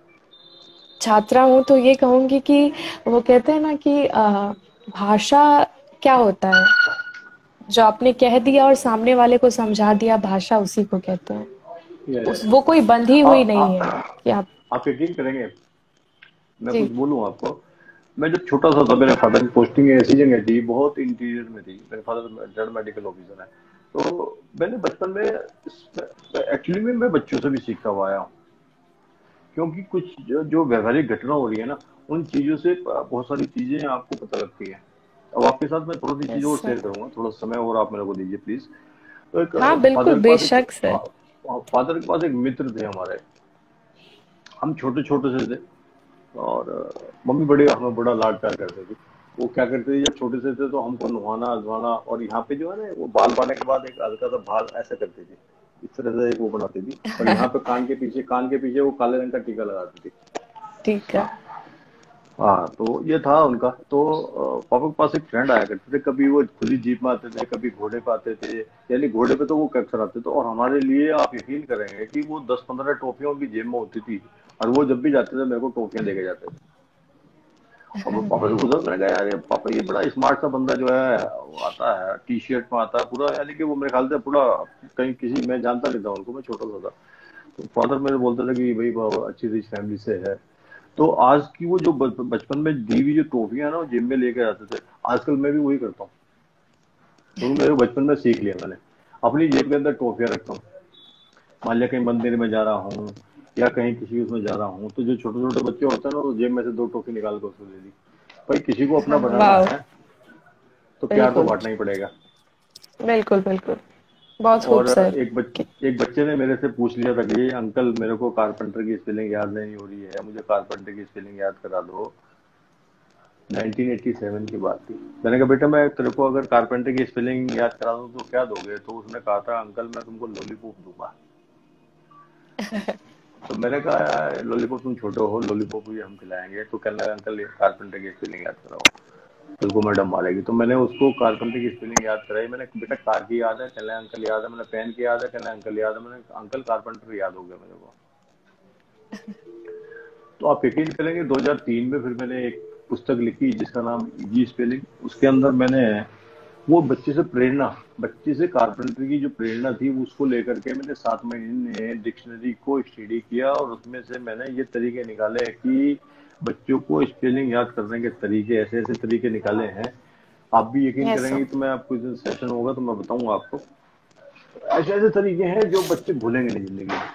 छात्रा हूँ, तो ये कहूँगी कि वो कहते हैं ना कि अ, भाषा क्या होता है? जो आपने कह दिया और सामने वाले को समझा दिया, भाषा उसी को कहते हैं। हैं। ये उस वो कोई बंधी हुई आप नहीं है आप कि आप। आप यकीन करेंगे, मैं जी। कुछ बोलूँ आपको। मैं जब छोटा सा था, मेरे फादर की पोस्टिंग ऐसी जगह थी, बहुत इंटीरियर में थी। मेरे फादर रिटायर्ड मेडिकल ऑफिसर है। तो मैंने बचपन में एक्चुअली में मैं बच्चों से भी सीखता हुआ आया हूँ, क्योंकि कुछ जो, जो व्यवहारिक घटना हो रही है ना, उन चीजों से बहुत सारी चीजें आपको पता लगती है। अब आपके साथ मैं थोड़ी सी यस चीजों और सर। शेयर करूंगा, थोड़ा समय और आप मेरे को दीजिए प्लीज। तो एक हाँ बिल्कुल, फादर के पास एक बेशक सर। फादर के पास एक मित्र थे हमारे। हम छोटे छोटे से थे, और अ, मम्मी बड़े हमें बड़ा लाड प्यार करते थे। वो क्या करते थे, जब छोटे से थे तो हमको नहवाना धुआना, और यहाँ पे जो है ना वो बाल पाने के बाद एक हल्का सा बाल ऐसा करती थी, इस तरह से एक वो बनाती थी, और यहाँ पे कान के पीछे कान के पीछे वो काले रंग का टीका लगाती थी। ठीक है। हाँ, तो ये था उनका। तो अ, पापा के पास एक फ्रेंड आया करते थे, कभी वो खुली जीप में आते थे, कभी घोड़े पे आते थे। यानी घोड़े पे तो वो अक्सर आते थे, और हमारे लिए आप यकीन करेंगे कि वो दस पंद्रह टॉफियां उनकी जेब में होती थी, और वो जब भी जाते थे मेरे को टॉफियां देके जाते थे। और मैं पापा से पूछा, मैंने कहा यार ये पापा ये बड़ा स्मार्ट सा बंदा जो है वो आता है टी शर्ट में आता है पूरा, यानी कि वो मेरे ख्याल से पूरा कहीं किसी, मैं जानता नहीं था उनको, मैं छोटा सा था। तो फादर मेरे बोलते थे कि भाई वो अच्छी रिच फैमिली से है। तो आज की वो जो ब- बचपन में दी हुई जो ट्रॉफियां है ना, वो जिम में लेके जाते थे, आजकल मैं भी वही करता हूँ। क्योंकि मेरे बचपन में सीख लिया मैंने, अपनी जेब के अंदर ट्रॉफियां रखता हूँ। मान लिया कहीं मंदिर में जा रहा हूँ, या कहीं किसी उसमें जा रहा हूँ, तो जो छोटे छोटे बच्चे होते हैं ना, तो जेब में से दो ट्रॉफी निकाल कर उसको दे दी। भाई किसी को अपना बनाना वाह। है तो प्यार तो बिल्कुल बांटना ही पड़ेगा। बिल्कुल बिल्कुल। बहुत खूब और सर। एक बच, एक बच्चे ने मेरे से पूछ लिया था कि अंकल मेरे को कारपेंटर की स्पेलिंग याद नहीं हो रही है, मुझे कारपेंटर की स्पेलिंग याद करा दो। नाइनटीन एटी सेवन की बात थी। मैंने कहा बेटा मैं तेरे को अगर कारपेंटर की स्पेलिंग याद करा दूं तो क्या दोगे? तो उसने कहा था अंकल मैं तुमको लॉलीपॉप दूंगा। तो मैंने कहा लॉलीपॉप तुम छोटे हो, लॉलीपॉप भी हम खिलाएंगे। तो कहने लगा अंकल ये कारपेंटर की स्पेलिंग याद कराओ, तुमको मैडम मारेगी। तो मैंने उसको कारपेंटर की स्पेलिंग याद कराई। मैंने बेटा कार की याद है? कहने लगा अंकल याद है। मैंने पेन की याद है? कहने लगा अंकल याद है। मैंने अंकल कारपेंटर याद हो गया मेरे को। तो आप यकीन करेंगे दो हज़ार तीन में फिर मैंने एक पुस्तक लिखी जिसका नाम इजी स्पेलिंग। उसके अंदर मैंने वो बच्चे से प्रेरणा, बच्चे से कारपेंटर की जो प्रेरणा थी उसको लेकर के मैंने सात महीने डिक्शनरी को स्टडी किया, और उसमें से मैंने ये तरीके निकाले कि बच्चों को स्पेलिंग याद करने के तरीके, ऐसे ऐसे तरीके निकाले हैं। आप भी यकीन यस करेंगे, सर। तो मैं आपको इस दिन सेशन होगा तो मैं बताऊंगा आपको। ऐसे ऐसे तरीके हैं जो बच्चे भूलेंगे नहीं जिंदगी में।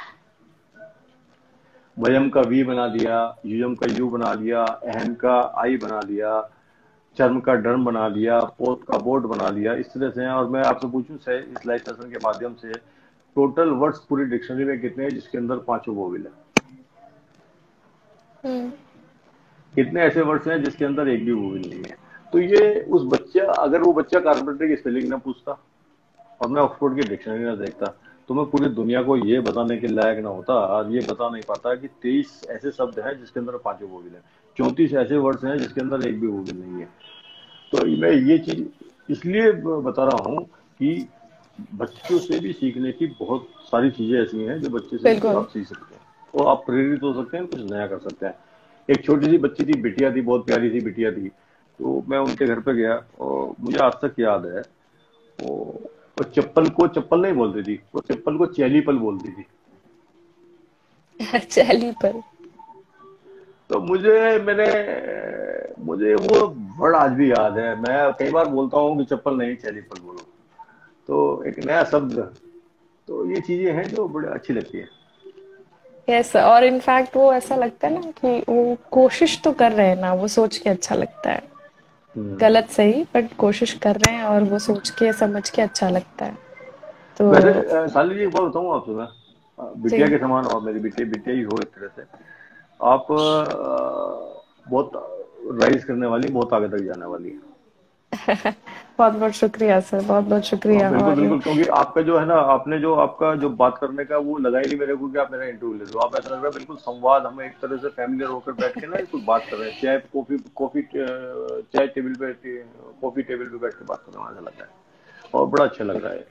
वयम का वी बना दिया, युयम का यू बना दिया, अहम का आई बना दिया, चर्म का डर्म बना दिया, पोत का बोर्ड बना दिया, इस तरह से हैं। और मैं आपसे पूछूं से इस लाइव सेशन के माध्यम से टोटल वर्ड्स पूरी डिक्शनरी में कितने हैं जिसके अंदर पांचों वोवेल है? हम्म। कितने ऐसे वर्ड्स हैं जिसके अंदर एक भी वोवेल नहीं है? तो ये उस बच्चा, अगर वो बच्चा कारपेंटर की स्पेलिंग ना पूछता और मैं ऑक्सफोर्ड की डिक्शनरी ना देखता, तो मैं पूरी दुनिया को ये बताने के लायक ना होता, आज ये बता नहीं पाता कि तेईस ऐसे शब्द हैं जिसके अंदर पांचों वोवेल हैं, चौंतीस ऐसे वर्ड्स हैं जिसके अंदर एक भी वोवेल नहीं है। तो मैं ये चीज इसलिए बता रहा हूँ कि बच्चों से भी सीखने की बहुत सारी चीजें ऐसी हैं जो बच्चे से भी बिल्कुल। आप सीख सकते हैं और आप प्रेरित हो सकते हैं, कुछ नया कर सकते हैं। एक छोटी सी बच्ची थी, बिटिया थी, बहुत प्यारी सी बिटिया थी। तो मैं उनके घर पे गया और मुझे आज तक याद है, वो वो चप्पल को चप्पल नहीं बोलती थी, वो चप्पल को चैलीपल बोलती थी। चैली पर। तो मुझे मैंने मुझे वो वर्ड आज भी याद है। मैं कई बार बोलता हूँ कि चप्पल नहीं चैलीपल बोलो, तो एक नया शब्द। तो ये चीजें हैं जो बड़े अच्छी लगती है। यस, और इनफैक्ट वो ऐसा लगता है ना कि वो कोशिश तो कर रहे हैं ना, वो सोच के अच्छा लगता है। हम्म। गलत सही, बट कोशिश कर रहे हैं और वो सोच के समझ के अच्छा लगता है। तो वैसे अ, शालिनी जी, एक बात बताऊँ आपसे मैं, अ, बिटिया जी। के समान, और मेरी बिटिया बिटिया ही हो एक तरह से। आप अ, बहुत राइज करने वाली, बहुत आगे तक जाने वाली है। बहुत बहुत शुक्रिया सर, बहुत बहुत हाँ, शुक्रिया। बिल्कुल और बिल्कुल, क्योंकि आपका जो है ना, आपने जो आपका जो बात करने का वो लगा ही नहीं मेरे को कि आप मेरा इंटरव्यू ले लो। आप, ऐसा लग रहा है बिल्कुल संवाद, हम एक तरह से फैमिलियर होकर बैठ के ना कोई बात कर रहे हैं, चाय कॉफी कॉफी अ, चाय टेबल पे, कॉफी टेबल पे बैठ के बात कर रहे हैं, ऐसा लग रहा है और बड़ा अच्छा लग रहा है।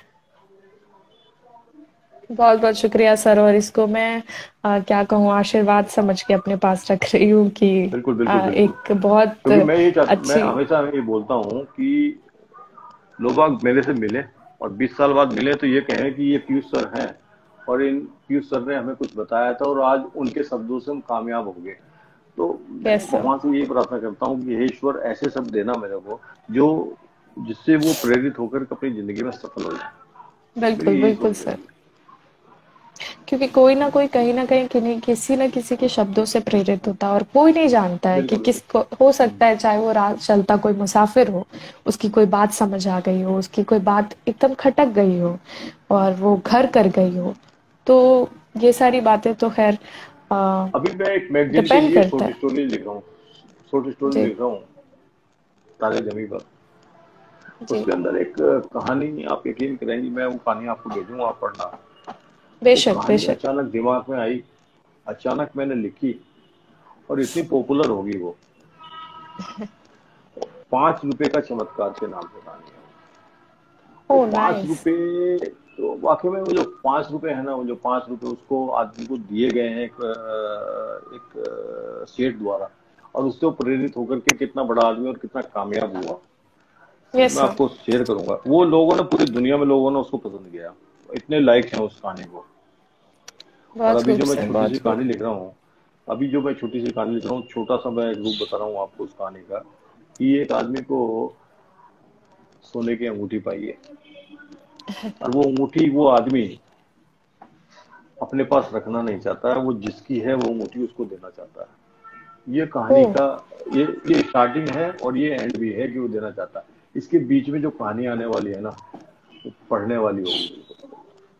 बहुत बहुत शुक्रिया सर। और इसको मैं अ, क्या कहूँ, आशीर्वाद समझ के अपने पास रख रही हूँ कि बिल्कुल बिल्कुल अ, बिल्कुल, एक बहुत क्योंकि मैं ये चाहता मैं अच्छी। हमेशा ये बोलता हूँ कि लोग बाग मेरे से मिले और बीस साल बाद मिले तो ये कहें कि ये पीयूष सर हैं और इन पीयूष सर ने हमें कुछ बताया था और आज उनके शब्दों से हम कामयाब हो गए। तो मैं यस सर। भगवान से यही प्रार्थना करता हूँ कि हे ईश्वर, ऐसे शब्द देना मेरे को जो जिससे वो प्रेरित होकर अपनी जिंदगी में सफल हो जाए। बिल्कुल मेरी यही बिल्कुल सोच सर। रहेगी। क्योंकि कोई ना कोई कहीं ना कहीं किन्हीं किसी ना किसी के शब्दों से प्रेरित होता है, और कोई नहीं जानता है कि बिल्कुल बिल्कुल। किसको हो सकता हम्म। है, चाहे वो राह चलता कोई मुसाफिर हो, उसकी कोई बात समझ आ गई हो, उसकी कोई बात एकदम खटक गई हो और वो घर कर गई हो। तो ये सारी बातें तो खैर अभी मैं एक मैगजीन के डिपेंड लिए करता शॉर्ट है। स्टोरी लिख रहा हूँ, शॉर्ट स्टोरी जी। लिख रहा हूँ, तारे जमी पर। जी। उसके अंदर एक कहानी, आप यकीन करेंगी, मैं वो कहानी आपको भेजूंगा, आप पढ़ना। वो बेशक कहानी बेशक। अचानक दिमाग में आई, अचानक मैंने लिखी और इतनी पॉपुलर होगी वो। पांच रुपए का चमत्कार के नाम से कहानी है। वो ओह पांच नाइस। रुपए तो वाकई में, वो जो पांच रुपए है ना, वो जो पांच रुपए उसको आदमी को दिए गए हैं एक अ, एक अ, सेठ द्वारा, और उससे वो प्रेरित होकर के कितना बड़ा आदमी और कितना कामयाब हुआ, वो यस मैं सर। आपको शेयर करूंगा। वो लोगों ने, पूरी दुनिया में लोगों ने उसको पसंद किया, इतने लाइक हैं उस कहानी को। और बहुत अभी खूब जो मैं सर, छोटी सी बहुत खूब। कहानी लिख रहा हूँ, अभी जो मैं छोटी सी कहानी लिख रहा हूँ, छोटा सा मैं एक रूप बता रहा हूँ आपको उस कहानी का, कि एक आदमी को सोने की अंगूठी पाई है और वो अंगूठी वो आदमी अपने पास रखना नहीं चाहता है, वो जिसकी है वो अंगूठी उसको देना चाहता है। ये कहानी ओह। का ये ये स्टार्टिंग है और ये एंड भी है कि वो देना चाहता है। इसके बीच में जो कहानी आने वाली है ना, वो पढ़ने वाली होगी बिल्कुल।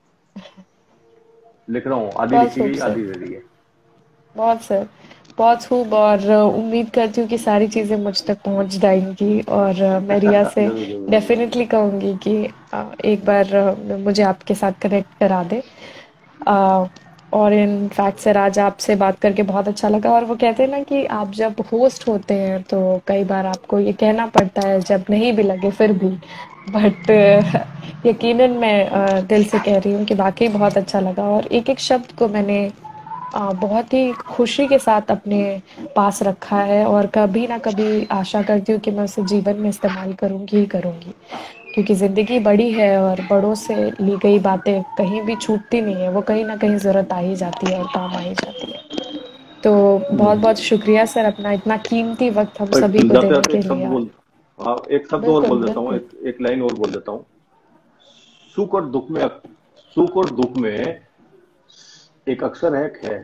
लिख रहा हूँ, आधी बहुत लिखी खूब गई, सर। आधी रेडी है। बहुत सर। बहुत खूब। और अ, उम्मीद करती हूँ कि सारी चीज़ें मुझ तक पहुँच जाएंगी। और अ, मैं रिया से जरूर जरूर जरूर। डेफिनेटली कहूँगी कि अ, एक बार अ, मुझे आपके साथ कनेक्ट करा दे। अ, और इन फैक्ट सर, आज आपसे बात करके बहुत अच्छा लगा। और वो कहते हैं ना कि आप जब होस्ट होते हैं तो कई बार आपको ये कहना पड़ता है, जब नहीं भी लगे फिर भी। बट यकीनन मैं अ, दिल से कह रही हूँ कि वाकई बहुत अच्छा लगा, और एक एक शब्द को मैंने अ, बहुत ही खुशी के साथ अपने पास रखा है, और कभी ना कभी आशा करती हूँ कि मैं उसे जीवन में इस्तेमाल करूँगी ही करूँगी। क्योंकि ज़िंदगी बड़ी है और बड़ों से ली गई बातें कहीं भी छूटती नहीं है, वो कहीं न कहीं ज़रूरत आ ही जाती है और काम आ ही जाती है। तो हम्म। बहुत-बहुत शुक्रिया सर, अपना इतना कीमती वक़्त हम और सभी को जाते देने जाते के एक लिए। शब्द और बोल, हाँ, एक शब्द और बिल्कुल, बोल देता हूँ, बिल्कुल। एक एक लाइन और बोल देता हूँ। सुख और दुख में सुख और दुख में एक अक्षर है, ख है,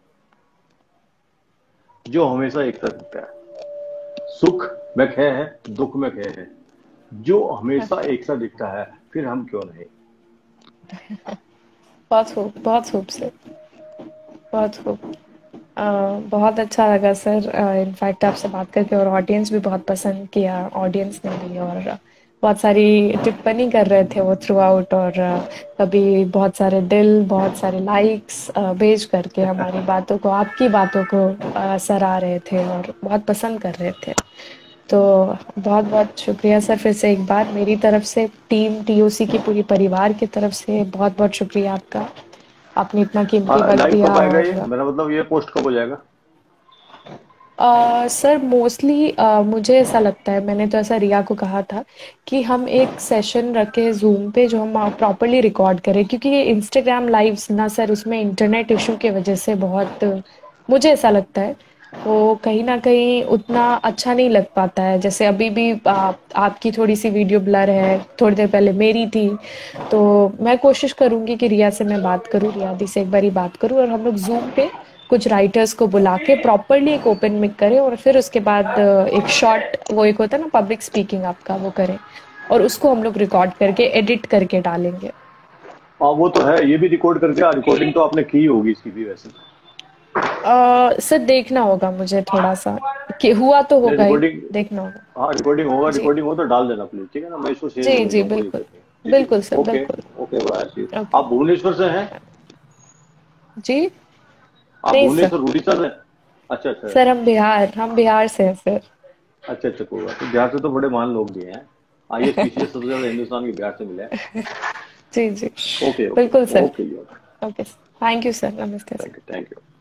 जो हमेशा एक साथ दिखता है। सुख में ख है, दुख में ख है, जो हमेशा एक सा दिखता है, फिर हम क्यों नहीं। बहुत खूब, बहुत खूब सर, बहुत खूब। अ, बहुत अच्छा लगा सर, इनफैक्ट आपसे बात करके, और ऑडियंस भी बहुत पसंद किया, ऑडियंस ने भी, और बहुत सारी टिप्पणी कर रहे थे वो थ्रू आउट, और अ, कभी बहुत सारे दिल, बहुत सारे लाइक्स भेज करके हमारी बातों को, आपकी बातों को अ, सराह रहे थे और बहुत पसंद कर रहे थे। तो बहुत बहुत शुक्रिया सर, फिर से एक बार मेरी तरफ से, टीम टीओसी की पूरी परिवार की तरफ से बहुत बहुत शुक्रिया आपका। आपने इतना कीमती वक्त लाइव दिया। कब आएगा ये, और मेरा मतलब ये पोस्ट कब हो जाएगा? अ, सर मोस्टली मुझे ऐसा लगता है, मैंने तो ऐसा रिया को कहा था कि हम एक सेशन रखें जूम पे जो हम प्रॉपरली रिकॉर्ड करें, क्योंकि ये इंस्टाग्राम लाइव्स ना सर, उसमें इंटरनेट इशू की वजह से बहुत, मुझे ऐसा लगता है वो कहीं ना कहीं उतना अच्छा नहीं लग पाता है। जैसे अभी भी आप, आपकी थोड़ी सी वीडियो ब्लर है, थोड़ी देर पहले मेरी थी। तो मैं कोशिश करूंगी कि रिया से मैं बात करूं, रिया दी से एक बारी बात करूं, और हम लोग जूम पे कुछ राइटर्स को बुला के प्रॉपरली एक ओपन मिक करें, और फिर उसके बाद अ, एक शॉर्ट, वो एक होता है ना पब्लिक स्पीकिंग आपका, वो करें, और उसको हम लोग रिकॉर्ड करके एडिट करके डालेंगे। हाँ वो तो है, ये भी रिकॉर्ड करके, रिकॉर्डिंग तो आपने की होगी इसकी भी वैसे। अ, सर देखना होगा मुझे थोड़ा सा, कि हुआ तो नहीं होगा ही, रिकॉर्डिंग, देखना होगा। हाँ रिकॉर्डिंग होगा, जी रिकॉर्डिंग हो तो डाल देना प्लीज, ठीक है ना, मैं इसको शेयर जी कर जी दूंगा, कोई बिल्कुल। दिक्कत नहीं। ठीक बिल्कुल सर है, ओके। बिल्कुल। Okay bye. ओके। आप भुवनेश्वर से हैं? जी। आप नहीं सर। भुवनेश्वर उड़ीसा से? अच्छा अच्छा। सर हम बिहार हम बिहार से हैं सर। अच्छा अच्छा, कोई बात नहीं, बिहार से तो बड़े महान लोग भी हैं। आई एस पीसीएस सबसे ज्यादा हिंदुस्तान के बिहार से मिले हैं। जी जी। ओके ओके बिल्कुल sir. Okay. Okay. Thank you sir, नमस्ते thank sir. You thank you.